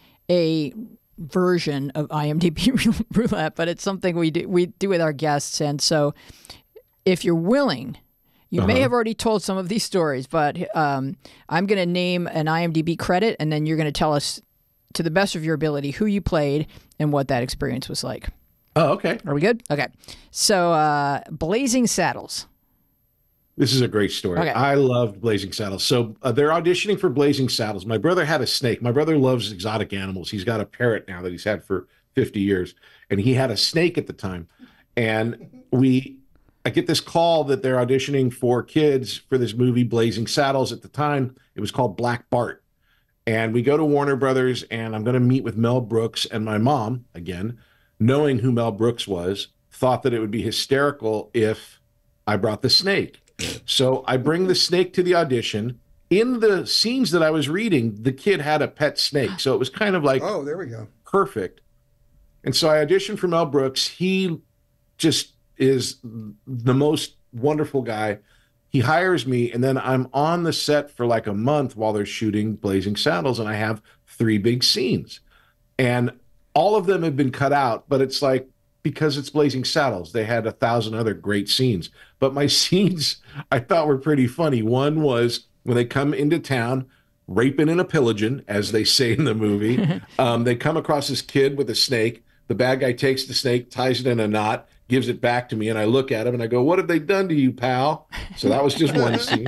a version of I M D B Roulette, but it's something we do we do with our guests. And so, if you're willing, you may Uh-huh. have already told some of these stories, but um, I'm going to name an I M D B credit, and then you're going to tell us, to the best of your ability, who you played and what that experience was like. Oh, okay. Are we good? Okay. So, uh, Blazing Saddles. This is a great story. Okay. I loved Blazing Saddles. So uh, they're auditioning for Blazing Saddles. My brother had a snake. My brother loves exotic animals. He's got a parrot now that he's had for fifty years. And he had a snake at the time. And we, I get this call that they're auditioning for kids for this movie, Blazing Saddles. At the time, it was called Black Bart. And we go to Warner Brothers, and I'm going to meet with Mel Brooks. And my mom, again, knowing who Mel Brooks was, thought that it would be hysterical if I brought the snake. So I bring the snake to the audition. In the scenes that I was reading, the kid had a pet snake. So it was kind of like, Oh, there we go. perfect. And so I auditioned for Mel Brooks. He just is the most wonderful guy. He hires me, and then I'm on the set for like a month while they're shooting Blazing Saddles, and I have three big scenes. And all of them have been cut out, but it's like, because it's Blazing Saddles, they had a thousand other great scenes. But my scenes I thought were pretty funny. One was when they come into town, raping and a pillaging, as they say in the movie. um, they come across this kid with a snake. The bad guy takes the snake, ties it in a knot, gives it back to me, and I look at him and I go, what have they done to you, pal? So that was just one scene.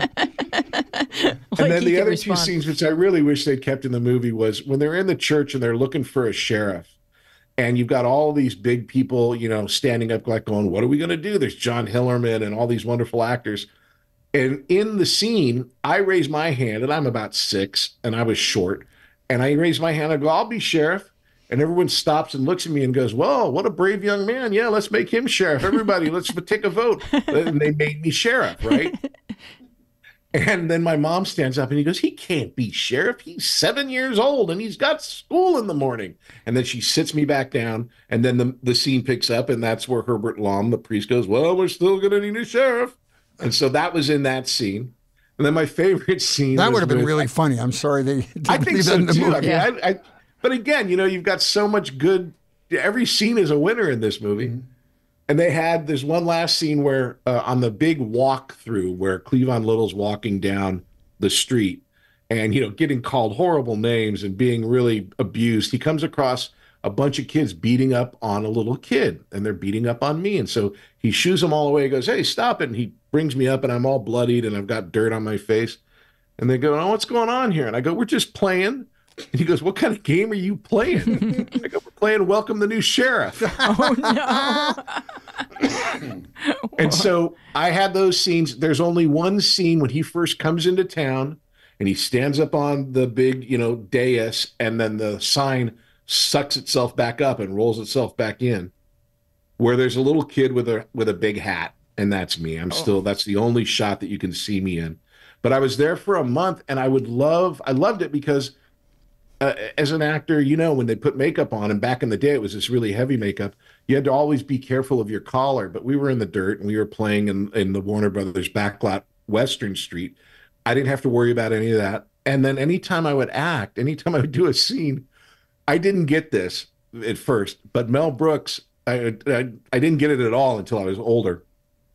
Like And then he the could other respond. two scenes, which I really wish they'd kept in the movie, was when they're in the church and they're looking for a sheriff. And you've got all these big people, you know, standing up like going, what are we going to do? There's John Hillerman and all these wonderful actors. And in the scene, I raise my hand, and I'm about six, and I was short. And I raise my hand, I go, I'll be sheriff. And everyone stops and looks at me and goes, whoa, what a brave young man. Yeah, let's make him sheriff. Everybody, let's take a vote. And they made me sheriff, right? And then my mom stands up and he goes, he can't be sheriff. He's seven years old and he's got school in the morning. And then she sits me back down, and then the, the scene picks up, and that's where Herbert Lom, the priest, goes, well, we're still going to need a sheriff. And so that was in that scene. And then my favorite scene That was would have been with- really funny. I'm sorry they didn't I think leave so that in the too. movie. I mean, Yeah. I, I, but again, you know, you've got so much good. Every scene is a winner in this movie. And they had this one last scene where uh, on the big walk through where Cleavon Little's walking down the street and, you know, getting called horrible names and being really abused, he comes across a bunch of kids beating up on a little kid, and they're beating up on me. And so he shoos them all away. He goes, "Hey, stop it." And he brings me up and I'm all bloodied and I've got dirt on my face. And they go, "Oh, what's going on here?" And I go, "We're just playing." And he goes, "What kind of game are you playing?" I go, "We're playing Welcome the New Sheriff." Oh, no. And so I had those scenes. There's only one scene when he first comes into town and he stands up on the big, you know, dais, and then the sign sucks itself back up and rolls itself back in, where there's a little kid with a with a big hat, and that's me. I'm oh. still, that's the only shot that you can see me in. But I was there for a month, and I would love, I loved it because Uh, as an actor, you know, when they put makeup on, and back in the day, it was this really heavy makeup, you had to always be careful of your collar. But we were in the dirt and we were playing in, in the Warner Brothers backlot, Western Street. I didn't have to worry about any of that. And then anytime I would act, anytime I would do a scene, I didn't get this at first, but Mel Brooks, I, I, I didn't get it at all until I was older.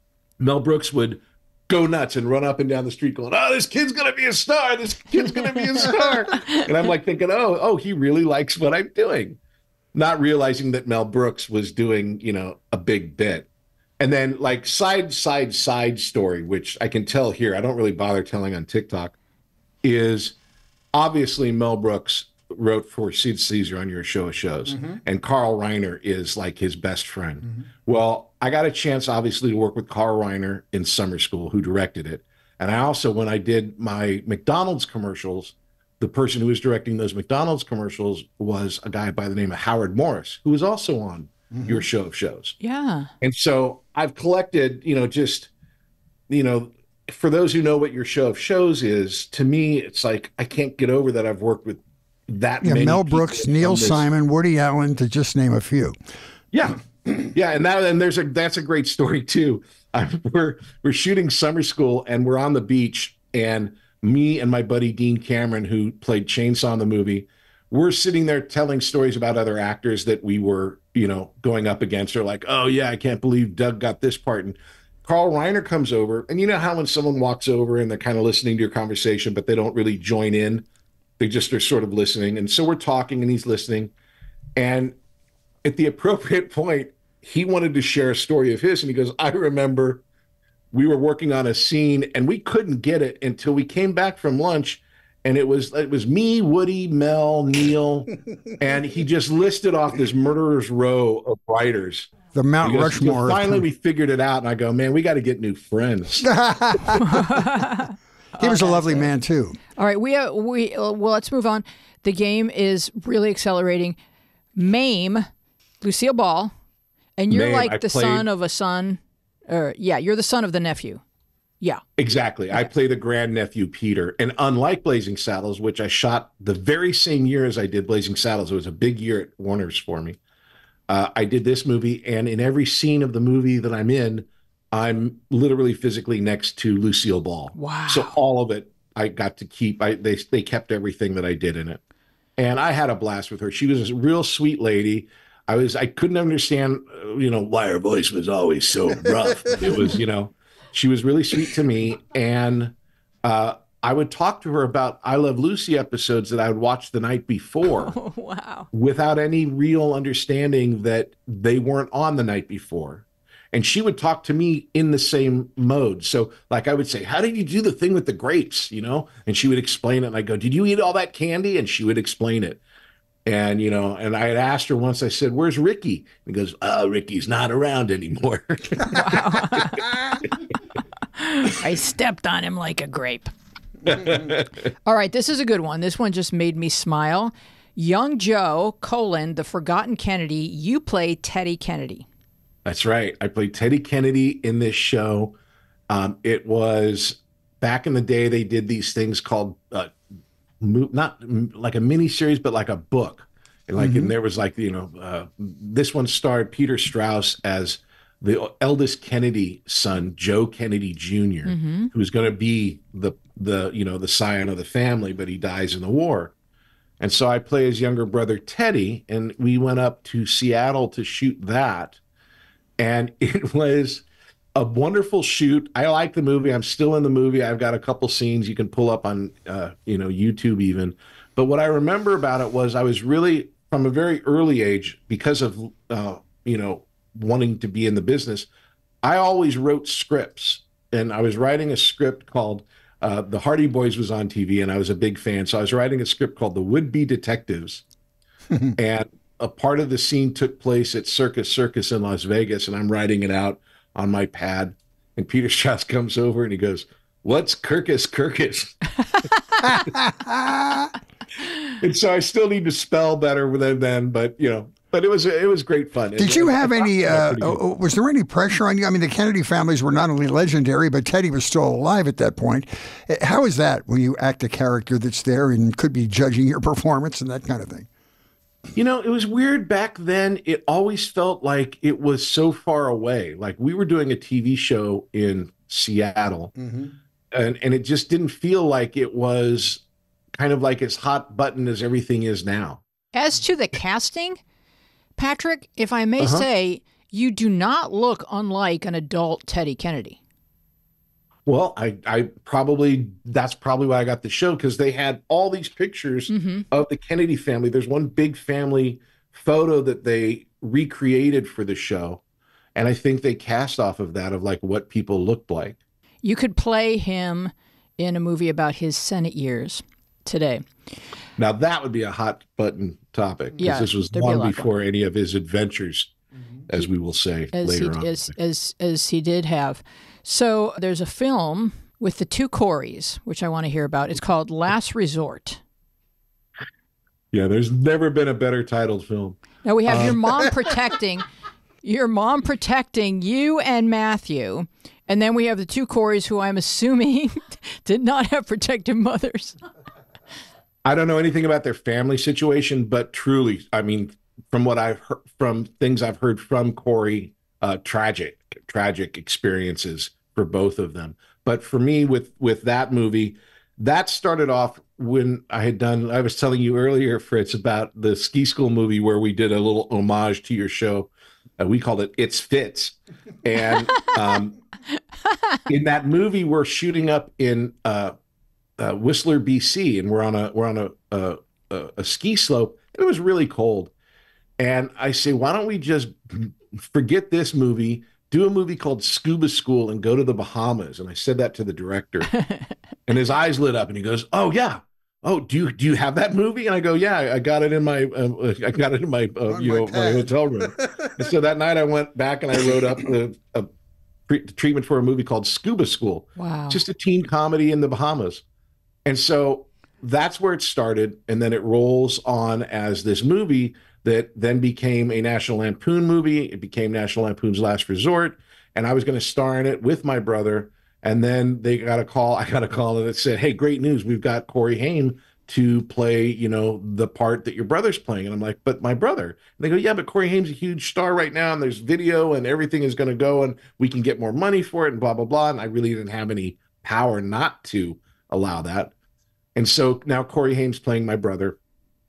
Mel Brooks would go nuts and run up and down the street going, "Oh, this kid's going to be a star. This kid's going to be a star." And I'm like thinking, oh, oh, he really likes what I'm doing. Not realizing that Mel Brooks was doing, you know, a big bit. And then like side, side, side story, which I can tell here, I don't really bother telling on TikTok, is obviously Mel Brooks wrote for Sid Caesar on Your Show of Shows. Mm-hmm. And Carl Reiner is like his best friend. Mm-hmm. Well, I got a chance, obviously, to work with Carl Reiner in summer school, who directed it. And I also, when I did my McDonald's commercials, the person who was directing those McDonald's commercials was a guy by the name of Howard Morris, who was also on mm-hmm. Your Show of Shows. Yeah. And so I've collected, you know, just, you know, for those who know what Your Show of Shows is, to me, it's like, I can't get over that I've worked with that yeah, many Mel Brooks, Neil Simon, Woody Allen, to just name a few. Yeah. Yeah, and that and there's a that's a great story too. Um, we're we're shooting Summer School and we're on the beach, and me and my buddy Dean Cameron, who played Chainsaw in the movie, we're sitting there telling stories about other actors that we were, you know, going up against. Or like, "Oh yeah, I can't believe Doug got this part." And Carl Reiner comes over, and you know how when someone walks over and they're kind of listening to your conversation, but they don't really join in, they just are sort of listening. And so we're talking, and he's listening, and at the appropriate point, he wanted to share a story of his, and he goes, "I remember we were working on a scene and we couldn't get it until we came back from lunch, and it was it was me, Woody, Mel, Neil," and he just listed off this murderer's row of writers. The Mount goes, Rushmore. Finally, we figured it out, and I go, "Man, we got to get new friends." He was a lovely man too. All right, we uh, we uh, well, let's move on. The game is really accelerating. Mame, Lucille Ball. And you're Mame, like I the played, son of a son, or yeah, you're the son of the nephew. Yeah. Exactly. Yeah. I play the grandnephew, Peter. And unlike Blazing Saddles, which I shot the very same year as I did Blazing Saddles, it was a big year at Warner's for me. Uh, I did this movie, and in every scene of the movie that I'm in, I'm literally physically next to Lucille Ball. Wow. So all of it, I got to keep. I they they kept everything that I did in it. And I had a blast with her. She was a real sweet lady. I was, I couldn't understand, uh, you know, why her voice was always so rough. It was, you know, she was really sweet to me. And uh, I would talk to her about I Love Lucy episodes that I would watch the night before. Oh, wow. Without any real understanding that they weren't on the night before. And she would talk to me in the same mode. So like I would say, "How did you do the thing with the grapes?" You know, and she would explain it. And I go, "Did you eat all that candy?" And she would explain it. And, you know, and I had asked her once, I said, "Where's Ricky?" And he goes, "Oh, Ricky's not around anymore." I stepped on him like a grape. All right, this is a good one. This one just made me smile. Young Joe, colon, the forgotten Kennedy. You play Teddy Kennedy. That's right. I played Teddy Kennedy in this show. Um, it was back in the day, they did these things called uh, not like a mini series, but like a book. And like, mm-hmm. and there was like, you know, uh, this one starred Peter Strauss as the eldest Kennedy son, Joe Kennedy Junior, mm-hmm. who was going to be the, the, you know, the scion of the family, but he dies in the war. And so I play his younger brother, Teddy, and we went up to Seattle to shoot that. And it was a wonderful shoot. I like the movie. I'm still in the movie. I've got a couple scenes you can pull up on, uh, you know, YouTube even. But what I remember about it was I was really, from a very early age, because of, uh, you know, wanting to be in the business, I always wrote scripts. And I was writing a script called, uh, The Hardy Boys was on T V, and I was a big fan. So I was writing a script called The Would-Be Detectives. And a part of the scene took place at Circus Circus in Las Vegas, and I'm writing it out on my pad. And Peter Strauss comes over and he goes, "What's Kirkus Kirkus?" And so I still need to spell better than then, but you know, but it was it was great fun. Did it, you it, have any? Uh, was there any pressure on you? I mean, the Kennedy families were not only legendary, but Teddy was still alive at that point. How is that when you act a character that's there and could be judging your performance and that kind of thing? You know, it was weird back then. It always felt like it was so far away. Like we were doing a T V show in Seattle, mm-hmm. and, and it just didn't feel like it was kind of like as hot button as everything is now. As to the casting, Patrick, if I may uh-huh. say, you do not look unlike an adult Teddy Kennedy. Well, I, I probably, that's probably why I got the show, because they had all these pictures mm-hmm. of the Kennedy family. There's one big family photo that they recreated for the show. And I think they cast off of that, of like what people looked like. You could play him in a movie about his Senate years today. Now that would be a hot button topic, because yeah, this was long be before any of his adventures, mm-hmm. as we will say as later he, on. As, as, as he did have. So there's a film with the two Coreys, which I want to hear about. It's called Last Resort. Yeah, there's never been a better titled film. Now we have um, your mom protecting, your mom protecting you and Matthew. And then we have the two Coreys who I'm assuming did not have protective mothers. I don't know anything about their family situation, but truly, I mean, from what I've heard, from things I've heard from Corey, uh, tragic, tragic experiences for both of them. But for me, with with that movie, that started off when I had done, I was telling you earlier, Fritz, about the ski school movie where we did a little homage to your show. Uh, we called it It's Fitz. And um, in that movie, we're shooting up in uh, uh, Whistler, B C, and we're on a we're on a, a, a, a ski slope. It was really cold. And I say, why don't we just forget this movie, do a movie called Scuba School and go to the Bahamas? And I said that to the director, and his eyes lit up and he goes, "Oh yeah. Oh, do you, do you have that movie?" And I go, "Yeah, I got it in my, uh, I got it in my, uh, you my know, pad. my hotel room." And so that night I went back and I wrote up a, a pre- treatment for a movie called Scuba School. Wow. Just a teen comedy in the Bahamas. And so that's where it started. And then it rolls on as this movie that then became a National Lampoon movie. It became National Lampoon's Last Resort. And I was going to star in it with my brother. And then they got a call. I got a call that said, "Hey, great news. We've got Corey Haim to play, you know, the part that your brother's playing." And I'm like, "But my brother." And they go, "Yeah, but Corey Haim's a huge star right now. And there's video and everything is going to go and we can get more money for it and blah, blah, blah." And I really didn't have any power not to allow that. And so now Corey Haim's playing my brother.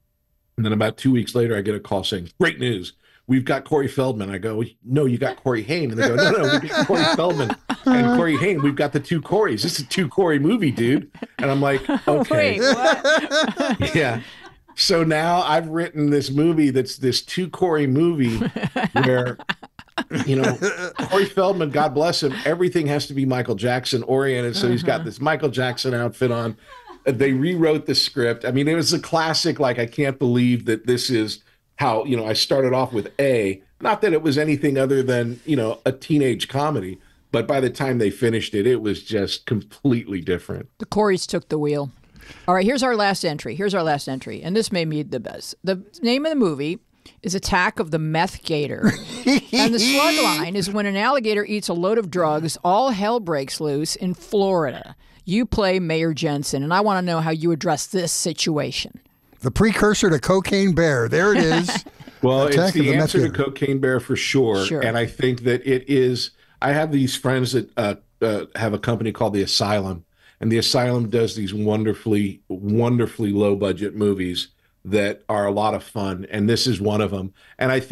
And then about two weeks later, I get a call saying, "Great news. We've got Corey Feldman." I go, "No, you got Corey Haim." And they go, "No, no, we got Corey Feldman and Corey Haim. We've got the two Coreys. This is a two Corey movie, dude." And I'm like, okay. Wait, what? Yeah. So now I've written this movie that's this two Corey movie where, you know, Corey Feldman, God bless him, everything has to be Michael Jackson oriented. So uh-huh. he's got this Michael Jackson outfit on. They rewrote the script. I mean, it was a classic, like, I can't believe that this is how, you know, I started off with A, not that it was anything other than, you know, a teenage comedy, but by the time they finished it, it was just completely different. The Coreys took the wheel. All right, here's our last entry. Here's our last entry, and this made me the best. The name of the movie is Attack of the Meth Gator. And the slug line is when an alligator eats a load of drugs, all hell breaks loose in Florida. You play Mayor Jensen, and I want to know how you address this situation. The precursor to Cocaine Bear. There it is. Well, Attack it's the the answer to Gator. Cocaine Bear for sure. Sure. And I think that it is, I have these friends that uh, uh, have a company called The Asylum, and The Asylum does these wonderfully, wonderfully low budget movies that are a lot of fun. And this is one of them. And I think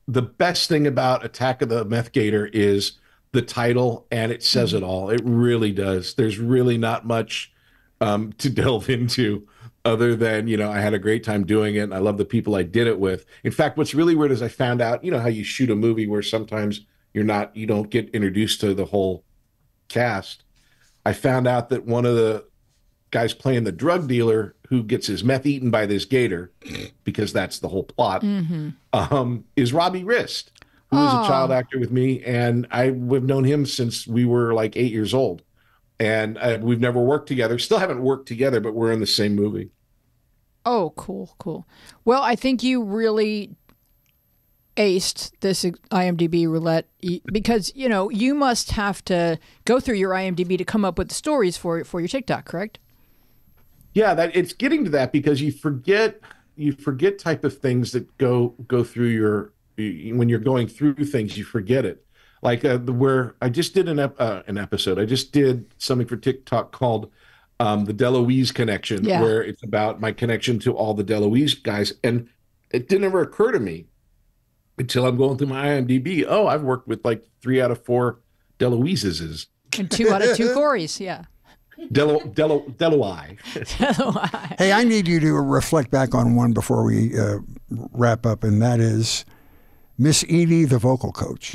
the best thing about Attack of the Meth Gator is the title, and it says it all. It really does. There's really not much um, to delve into other than, you know, I had a great time doing it, and I love the people I did it with. In fact, what's really weird is I found out, you know, how you shoot a movie where sometimes you're not, you don't get introduced to the whole cast. I found out that one of the guys playing the drug dealer who gets his meth eaten by this gator, because that's the whole plot, mm-hmm. um, is Robbie Rist, who was a child actor with me. And I've known him since we were like eight years old. And uh, we've never worked together. Still haven't worked together, but we're in the same movie. Oh, cool, cool. Well, I think you really aced this IMDb roulette because, you know, you must have to go through your IMDb to come up with the stories for, for your TikTok, correct? Yeah, that it's getting to that because you forget you forget type of things that go go through your when you're going through things, you forget it. Like uh, the, where I just did an ep- uh, an episode, I just did something for TikTok called um, the DeLuise connection, yeah. where it's about my connection to all the DeLuise guys, and it didn't ever occur to me until I'm going through my IMDb. Oh, I've worked with like three out of four DeLuises, and two out of two Corys, yeah. Delo, Delo, Deloi. Hey, I need you to reflect back on one before we uh, wrap up, and that is Miss Edie, the vocal coach.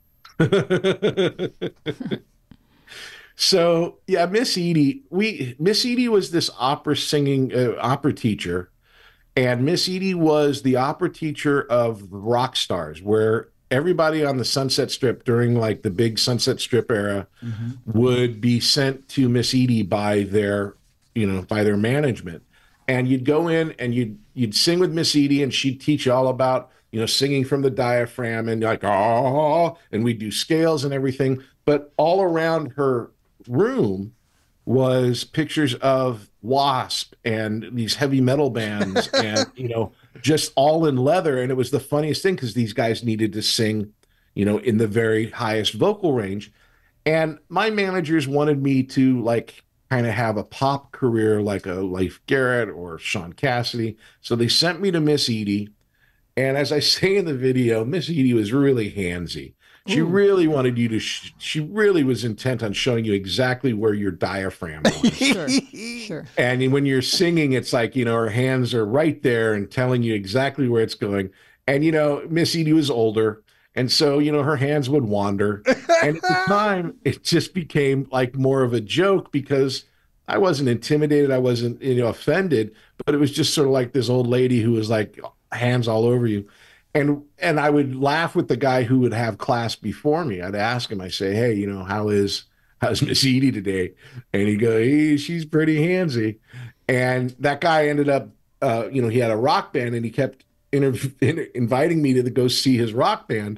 So, yeah, Miss Edie, we Miss Edie was this opera singing uh, opera teacher, and Miss Edie was the opera teacher of rock stars, where everybody on the Sunset Strip during like the big Sunset Strip era mm-hmm. would be sent to Miss Edie by their, you know, by their management. And you'd go in and you'd you'd sing with Miss Edie, and she'd teach you all about, you know, singing from the diaphragm and like, oh, and we'd do scales and everything. But all around her room was pictures of Wasp and these heavy metal bands and, you know, just all in leather. And it was the funniest thing because these guys needed to sing, you know, in the very highest vocal range. And my managers wanted me to like kind of have a pop career like a Leif Garrett or Sean Cassidy. So they sent me to Miss Edie. And as I say in the video, Miss Edie was really handsy. She Ooh. really wanted you to, sh- she really was intent on showing you exactly where your diaphragm was. Sure, sure. And when you're singing, it's like, you know, her hands are right there and telling you exactly where it's going. And, you know, Miss Edie was older. And so, you know, her hands would wander. And at the time, it just became like more of a joke because I wasn't intimidated. I wasn't, you know, offended. But it was just sort of like this old lady who was like hands all over you. And and I would laugh with the guy who would have class before me. I'd ask him, I say, hey, you know, how is how's Miss Edie today? And he'd go, hey, she's pretty handsy. And that guy ended up, uh, you know, he had a rock band and he kept inter- in- inviting me to the, go see his rock band.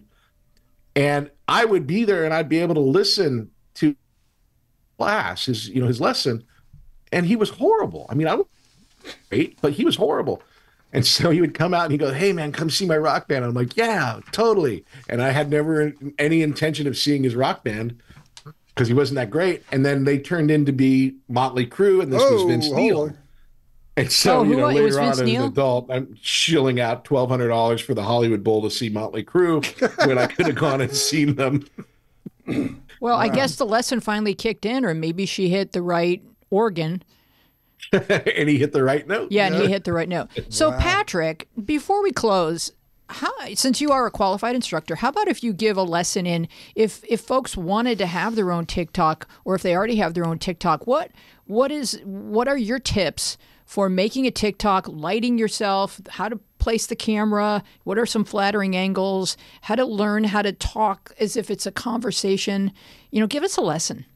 And I would be there and I'd be able to listen to class, his, you know, his lesson. And he was horrible. I mean, I was great, but he was horrible. And so he would come out and he'd go, hey, man, come see my rock band. I'm like, yeah, totally. And I had never any intention of seeing his rock band because he wasn't that great. And then they turned in to be Motley Crue, and this oh, was Vince Neil. And so, oh, you know, later on as Neil? an adult, I'm shilling out twelve hundred dollars for the Hollywood Bowl to see Motley Crue when I could have gone and seen them. Well, wow. I guess the lesson finally kicked in, or maybe she hit the right organ. And he hit the right note. Yeah, and he hit the right note. So, wow. Patrick, before we close, how, since you are a qualified instructor, how about if you give a lesson in if if folks wanted to have their own TikTok, or if they already have their own TikTok, what what is what are your tips for making a TikTok, lighting yourself, how to place the camera, what are some flattering angles, how to learn how to talk as if it's a conversation? You know, give us a lesson.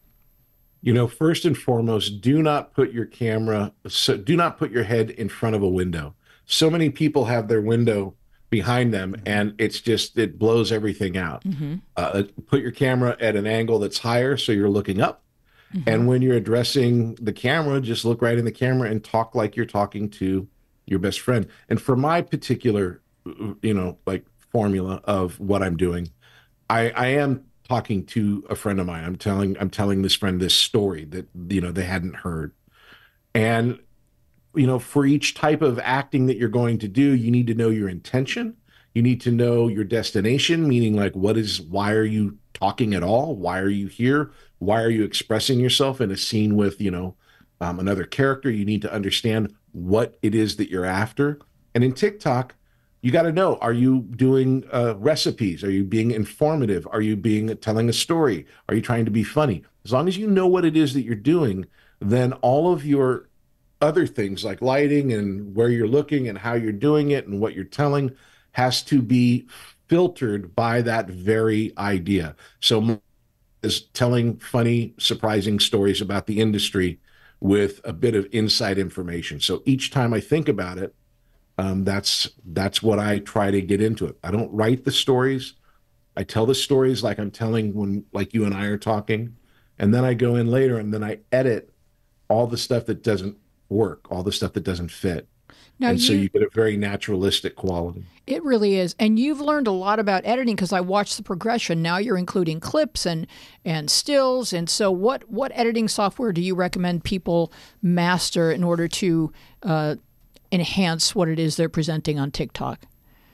You know, first and foremost, do not put your camera, so do not put your head in front of a window. So many people have their window behind them, and it's just, it blows everything out. Mm-hmm. Uh, put your camera at an angle that's higher so you're looking up. Mm-hmm. And when you're addressing the camera, just look right in the camera and talk like you're talking to your best friend. And for my particular, you know, like formula of what I'm doing, I, I am talking to a friend of mine. I'm telling I'm telling this friend this story that, you know, they hadn't heard. And, you know, for each type of acting that you're going to do, you need to know your intention. You need to know your destination, meaning like, what is, why are you talking at all? Why are you here? Why are you expressing yourself in a scene with, you know, um, another character? You need to understand what it is that you're after. And in TikTok, you got to know, are you doing uh, recipes? Are you being informative? Are you being telling a story? Are you trying to be funny? As long as you know what it is that you're doing, then all of your other things like lighting and where you're looking and how you're doing it and what you're telling has to be filtered by that very idea. So is telling funny, surprising stories about the industry with a bit of inside information. So each time I think about it, um, that's that's what I try to get into it. I don't write the stories. I tell the stories like I'm telling when, like you and I are talking, and then I go in later and then I edit all the stuff that doesn't work, all the stuff that doesn't fit. Now and you, so you get a very naturalistic quality. It really is. And you've learned a lot about editing because I watched the progression. Now you're including clips and and stills. And so what, what editing software do you recommend people master in order to uh, enhance what it is they're presenting on TikTok?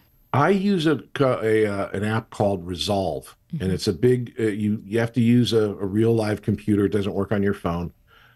I use a, a uh, an app called Resolve. Mm-hmm. And it's a big, uh, you, you have to use a, a real live computer. It doesn't work on your phone.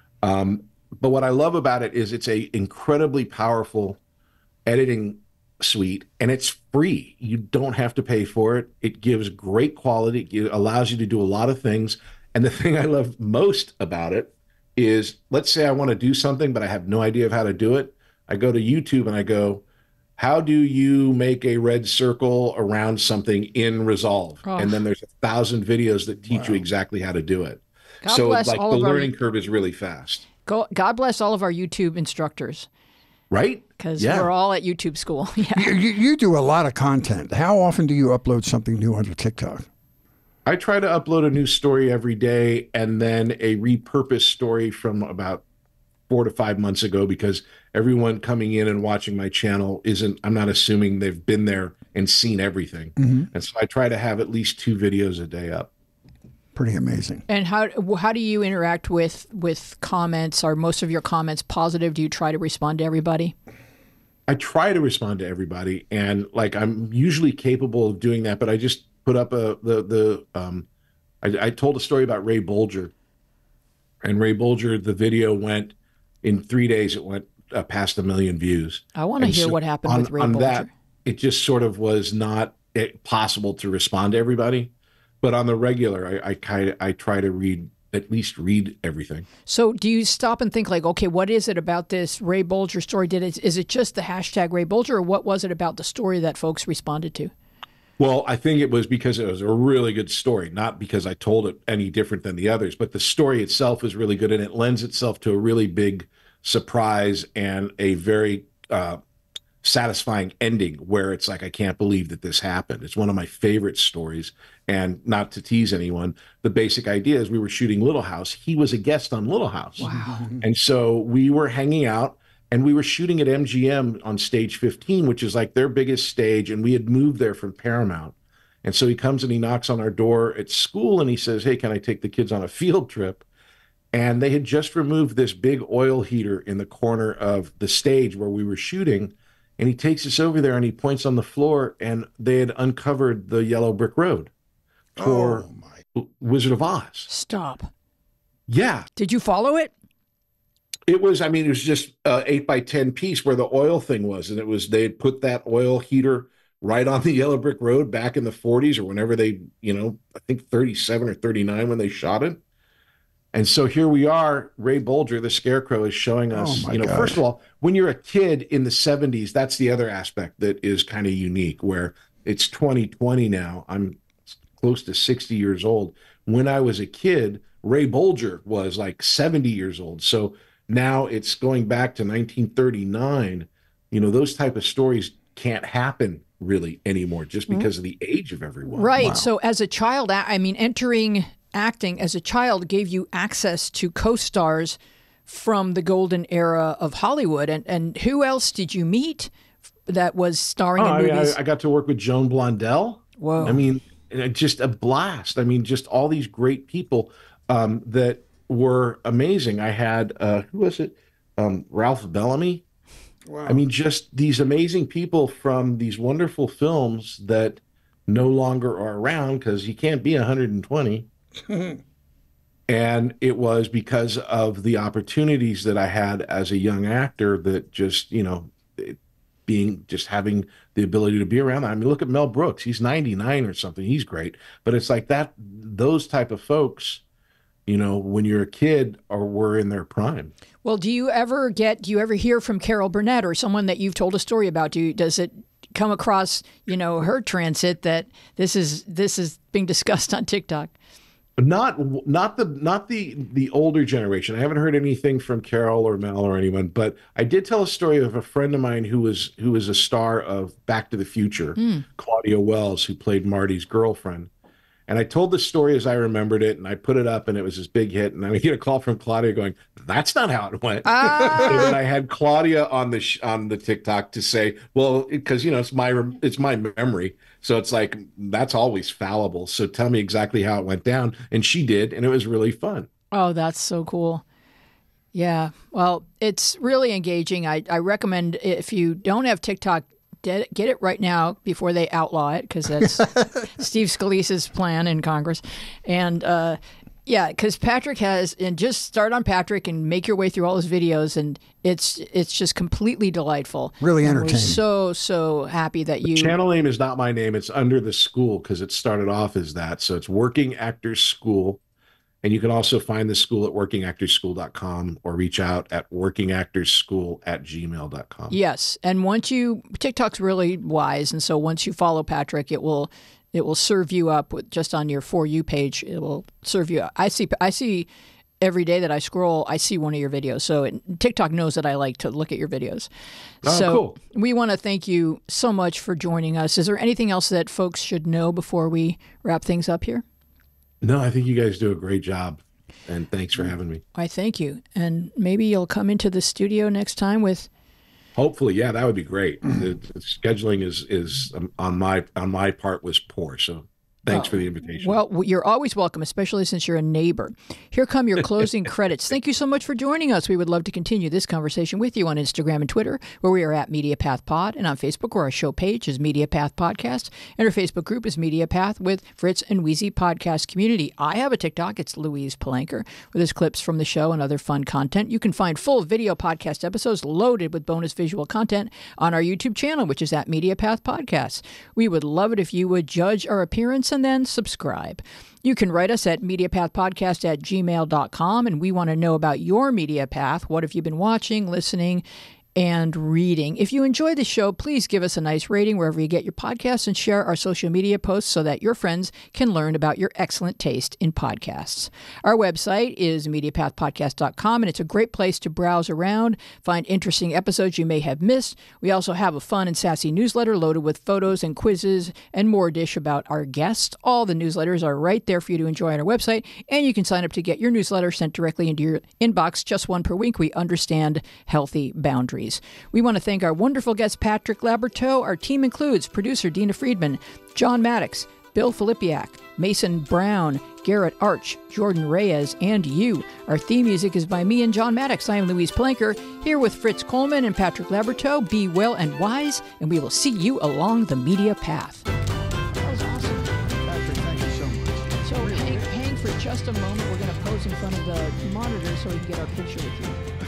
Um, But what I love about it is it's a incredibly powerful editing suite, and it's free. You don't have to pay for it. It gives great quality. It allows you to do a lot of things. And the thing I love most about it is, let's say I want to do something, but I have no idea of how to do it. I go to YouTube and I go, how do you make a red circle around something in Resolve? Oh. And then there's a thousand videos that teach wow. you exactly how to do it. God so like the learning our... curve is really fast. God bless all of our YouTube instructors. Right? Because yeah. we're all at YouTube school. Yeah. You, you, you do a lot of content. How often do you upload something new onto TikTok? I try to upload a new story every day and then a repurposed story from about four to five months ago, because everyone coming in and watching my channel isn't, I'm not assuming they've been there and seen everything. Mm-hmm. And so I try to have at least two videos a day up. Pretty amazing. And how how do you interact with with comments? Are most of your comments positive? Do you try to respond to everybody? I try to respond to everybody, and like I'm usually capable of doing that. But I just put up a the the um, I, I told a story about Ray Bolger, and Ray Bolger, the video went in three days. It went uh, past a million views. I want to hear so what happened on, with Ray on Bolger. That, it just sort of was not possible to respond to everybody. But on the regular, I, I kind of I try to read at least read everything. So do you stop and think like, okay, what is it about this Ray Bolger story? Did it is it just the hashtag Ray Bolger, or what was it about the story that folks responded to? Well, I think it was because it was a really good story, not because I told it any different than the others, but the story itself is really good, and it lends itself to a really big surprise and a very uh, satisfying ending where it's like, I can't believe that this happened. It's one of my favorite stories. And not to tease anyone, the basic idea is we were shooting Little House. He was a guest on Little House. Wow. And so we were hanging out and we were shooting at M G M on stage fifteen, which is like their biggest stage. And we had moved there from Paramount. And so he comes and he knocks on our door at school and he says, hey, can I take the kids on a field trip? And they had just removed this big oil heater in the corner of the stage where we were shooting. And he takes us over there and he points on the floor, and they had uncovered the yellow brick road for oh, my. Wizard of Oz. Stop. Yeah. Did you follow it? It was, I mean, it was just uh, eight by ten piece where the oil thing was. And it was, they had put that oil heater right on the yellow brick road back in the forties or whenever they, you know, I think thirty-seven or thirty-nine when they shot it. And so here we are, Ray Bolger, the Scarecrow, is showing us, oh you know, God. First of all, when you're a kid in the seventies, that's the other aspect that is kind of unique, where it's twenty twenty now. I'm close to sixty years old. When I was a kid, Ray Bolger was like seventy years old. So now it's going back to nineteen thirty-nine. You know, those type of stories can't happen really anymore just because of the age of everyone. Right. Wow. So as a child, I mean, entering acting as a child gave you access to co-stars from the golden era of Hollywood. And, and who else did you meet that was starring oh, in I, movies? I, I got to work with Joan Blondell. Whoa. I mean, just a blast. I mean, just all these great people um, that were amazing. I had, uh, who was it? Um, Ralph Bellamy. Wow. I mean, just these amazing people from these wonderful films that no longer are around because you can't be one hundred twenty. And it was because of the opportunities that I had as a young actor that just, you know, it, being just having the ability to be around. I mean, look at Mel Brooks. He's ninety-nine or something. He's great. But it's like that, those type of folks, you know, when you're a kid or were in their prime. Well, do you ever get, do you ever hear from Carol Burnett or someone that you've told a story about? Do you, does it come across, you know, her transit that this is, this is being discussed on TikTok? Not not the not the the older generation. I haven't heard anything from Carol or Mel or anyone, but I did tell a story of a friend of mine who was who was a star of Back to the Future, mm. Claudia Wells, who played Marty's girlfriend. And I told the story as I remembered it, and I put it up, and it was this big hit. And I get a call from Claudia going, "That's not how it went." Ah. And then I had Claudia on the sh- on the TikTok to say, "Well, because you know it's my it's my memory, so it's like that's always fallible. So tell me exactly how it went down." And she did, and it was really fun. Oh, that's so cool. Yeah, well, it's really engaging. I I recommend if you don't have TikTok, get it right now before they outlaw it, because that's Steve Scalise's plan in Congress. And uh, yeah, because Patrick has, and just start on Patrick and make your way through all his videos, and it's it's just completely delightful. Really and entertaining. We're so, so happy that you... The channel name is not my name. It's under the school because it started off as that. So it's Working Actors School. And you can also find the school at working actors school dot com or reach out at working actors school at gmail dot com. Yes. And once you, TikTok's really wise. And so once you follow Patrick, it will, it will serve you up with just on your For You page. It will serve you up. I see, I see every day that I scroll, I see one of your videos. So it, TikTok knows that I like to look at your videos. Oh, so cool. We want to thank you so much for joining us. Is there anything else that folks should know before we wrap things up here? No, I think you guys do a great job, and thanks for having me. I thank you. And maybe you'll come into the studio next time with... Hopefully, yeah, that would be great. The, the scheduling is is um, on my on my part was poor, so thanks oh, for the invitation. Well, you're always welcome, especially since you're a neighbor. Here come your closing credits. Thank you so much for joining us. We would love to continue this conversation with you on Instagram and Twitter, where we are at MediaPath Pod, and on Facebook, where our show page is MediaPath Podcast, and our Facebook group is MediaPath with Fritz and Wheezy Podcast Community. I have a TikTok. It's Louise Palanker, with his clips from the show and other fun content. You can find full video podcast episodes loaded with bonus visual content on our YouTube channel, which is at MediaPath Podcasts. We would love it if you would judge our appearance and then subscribe. You can write us at mediapathpodcast at gmail dot com, and we want to know about your media path. What have you been watching, listening, and reading? If you enjoy the show, please give us a nice rating wherever you get your podcasts and share our social media posts so that your friends can learn about your excellent taste in podcasts. Our website is mediapath podcast dot com, and it's a great place to browse around, find interesting episodes you may have missed. We also have a fun and sassy newsletter loaded with photos and quizzes and more dish about our guests. All the newsletters are right there for you to enjoy on our website, and you can sign up to get your newsletter sent directly into your inbox, just one per week. We understand healthy boundaries. We want to thank our wonderful guest, Patrick Labyorteaux. Our team includes producer Dina Friedman, John Maddox, Bill Filipiak, Mason Brown, Garrett Arch, Jordan Reyes, and you. Our theme music is by me and John Maddox. I am Louise Palanker, here with Fritz Coleman and Patrick Labyorteaux. Be well and wise, and we will see you along the media path. That was awesome. Patrick, thank you so much. So hang, hang for just a moment. We're going to pose in front of the monitor so we can get our picture with you.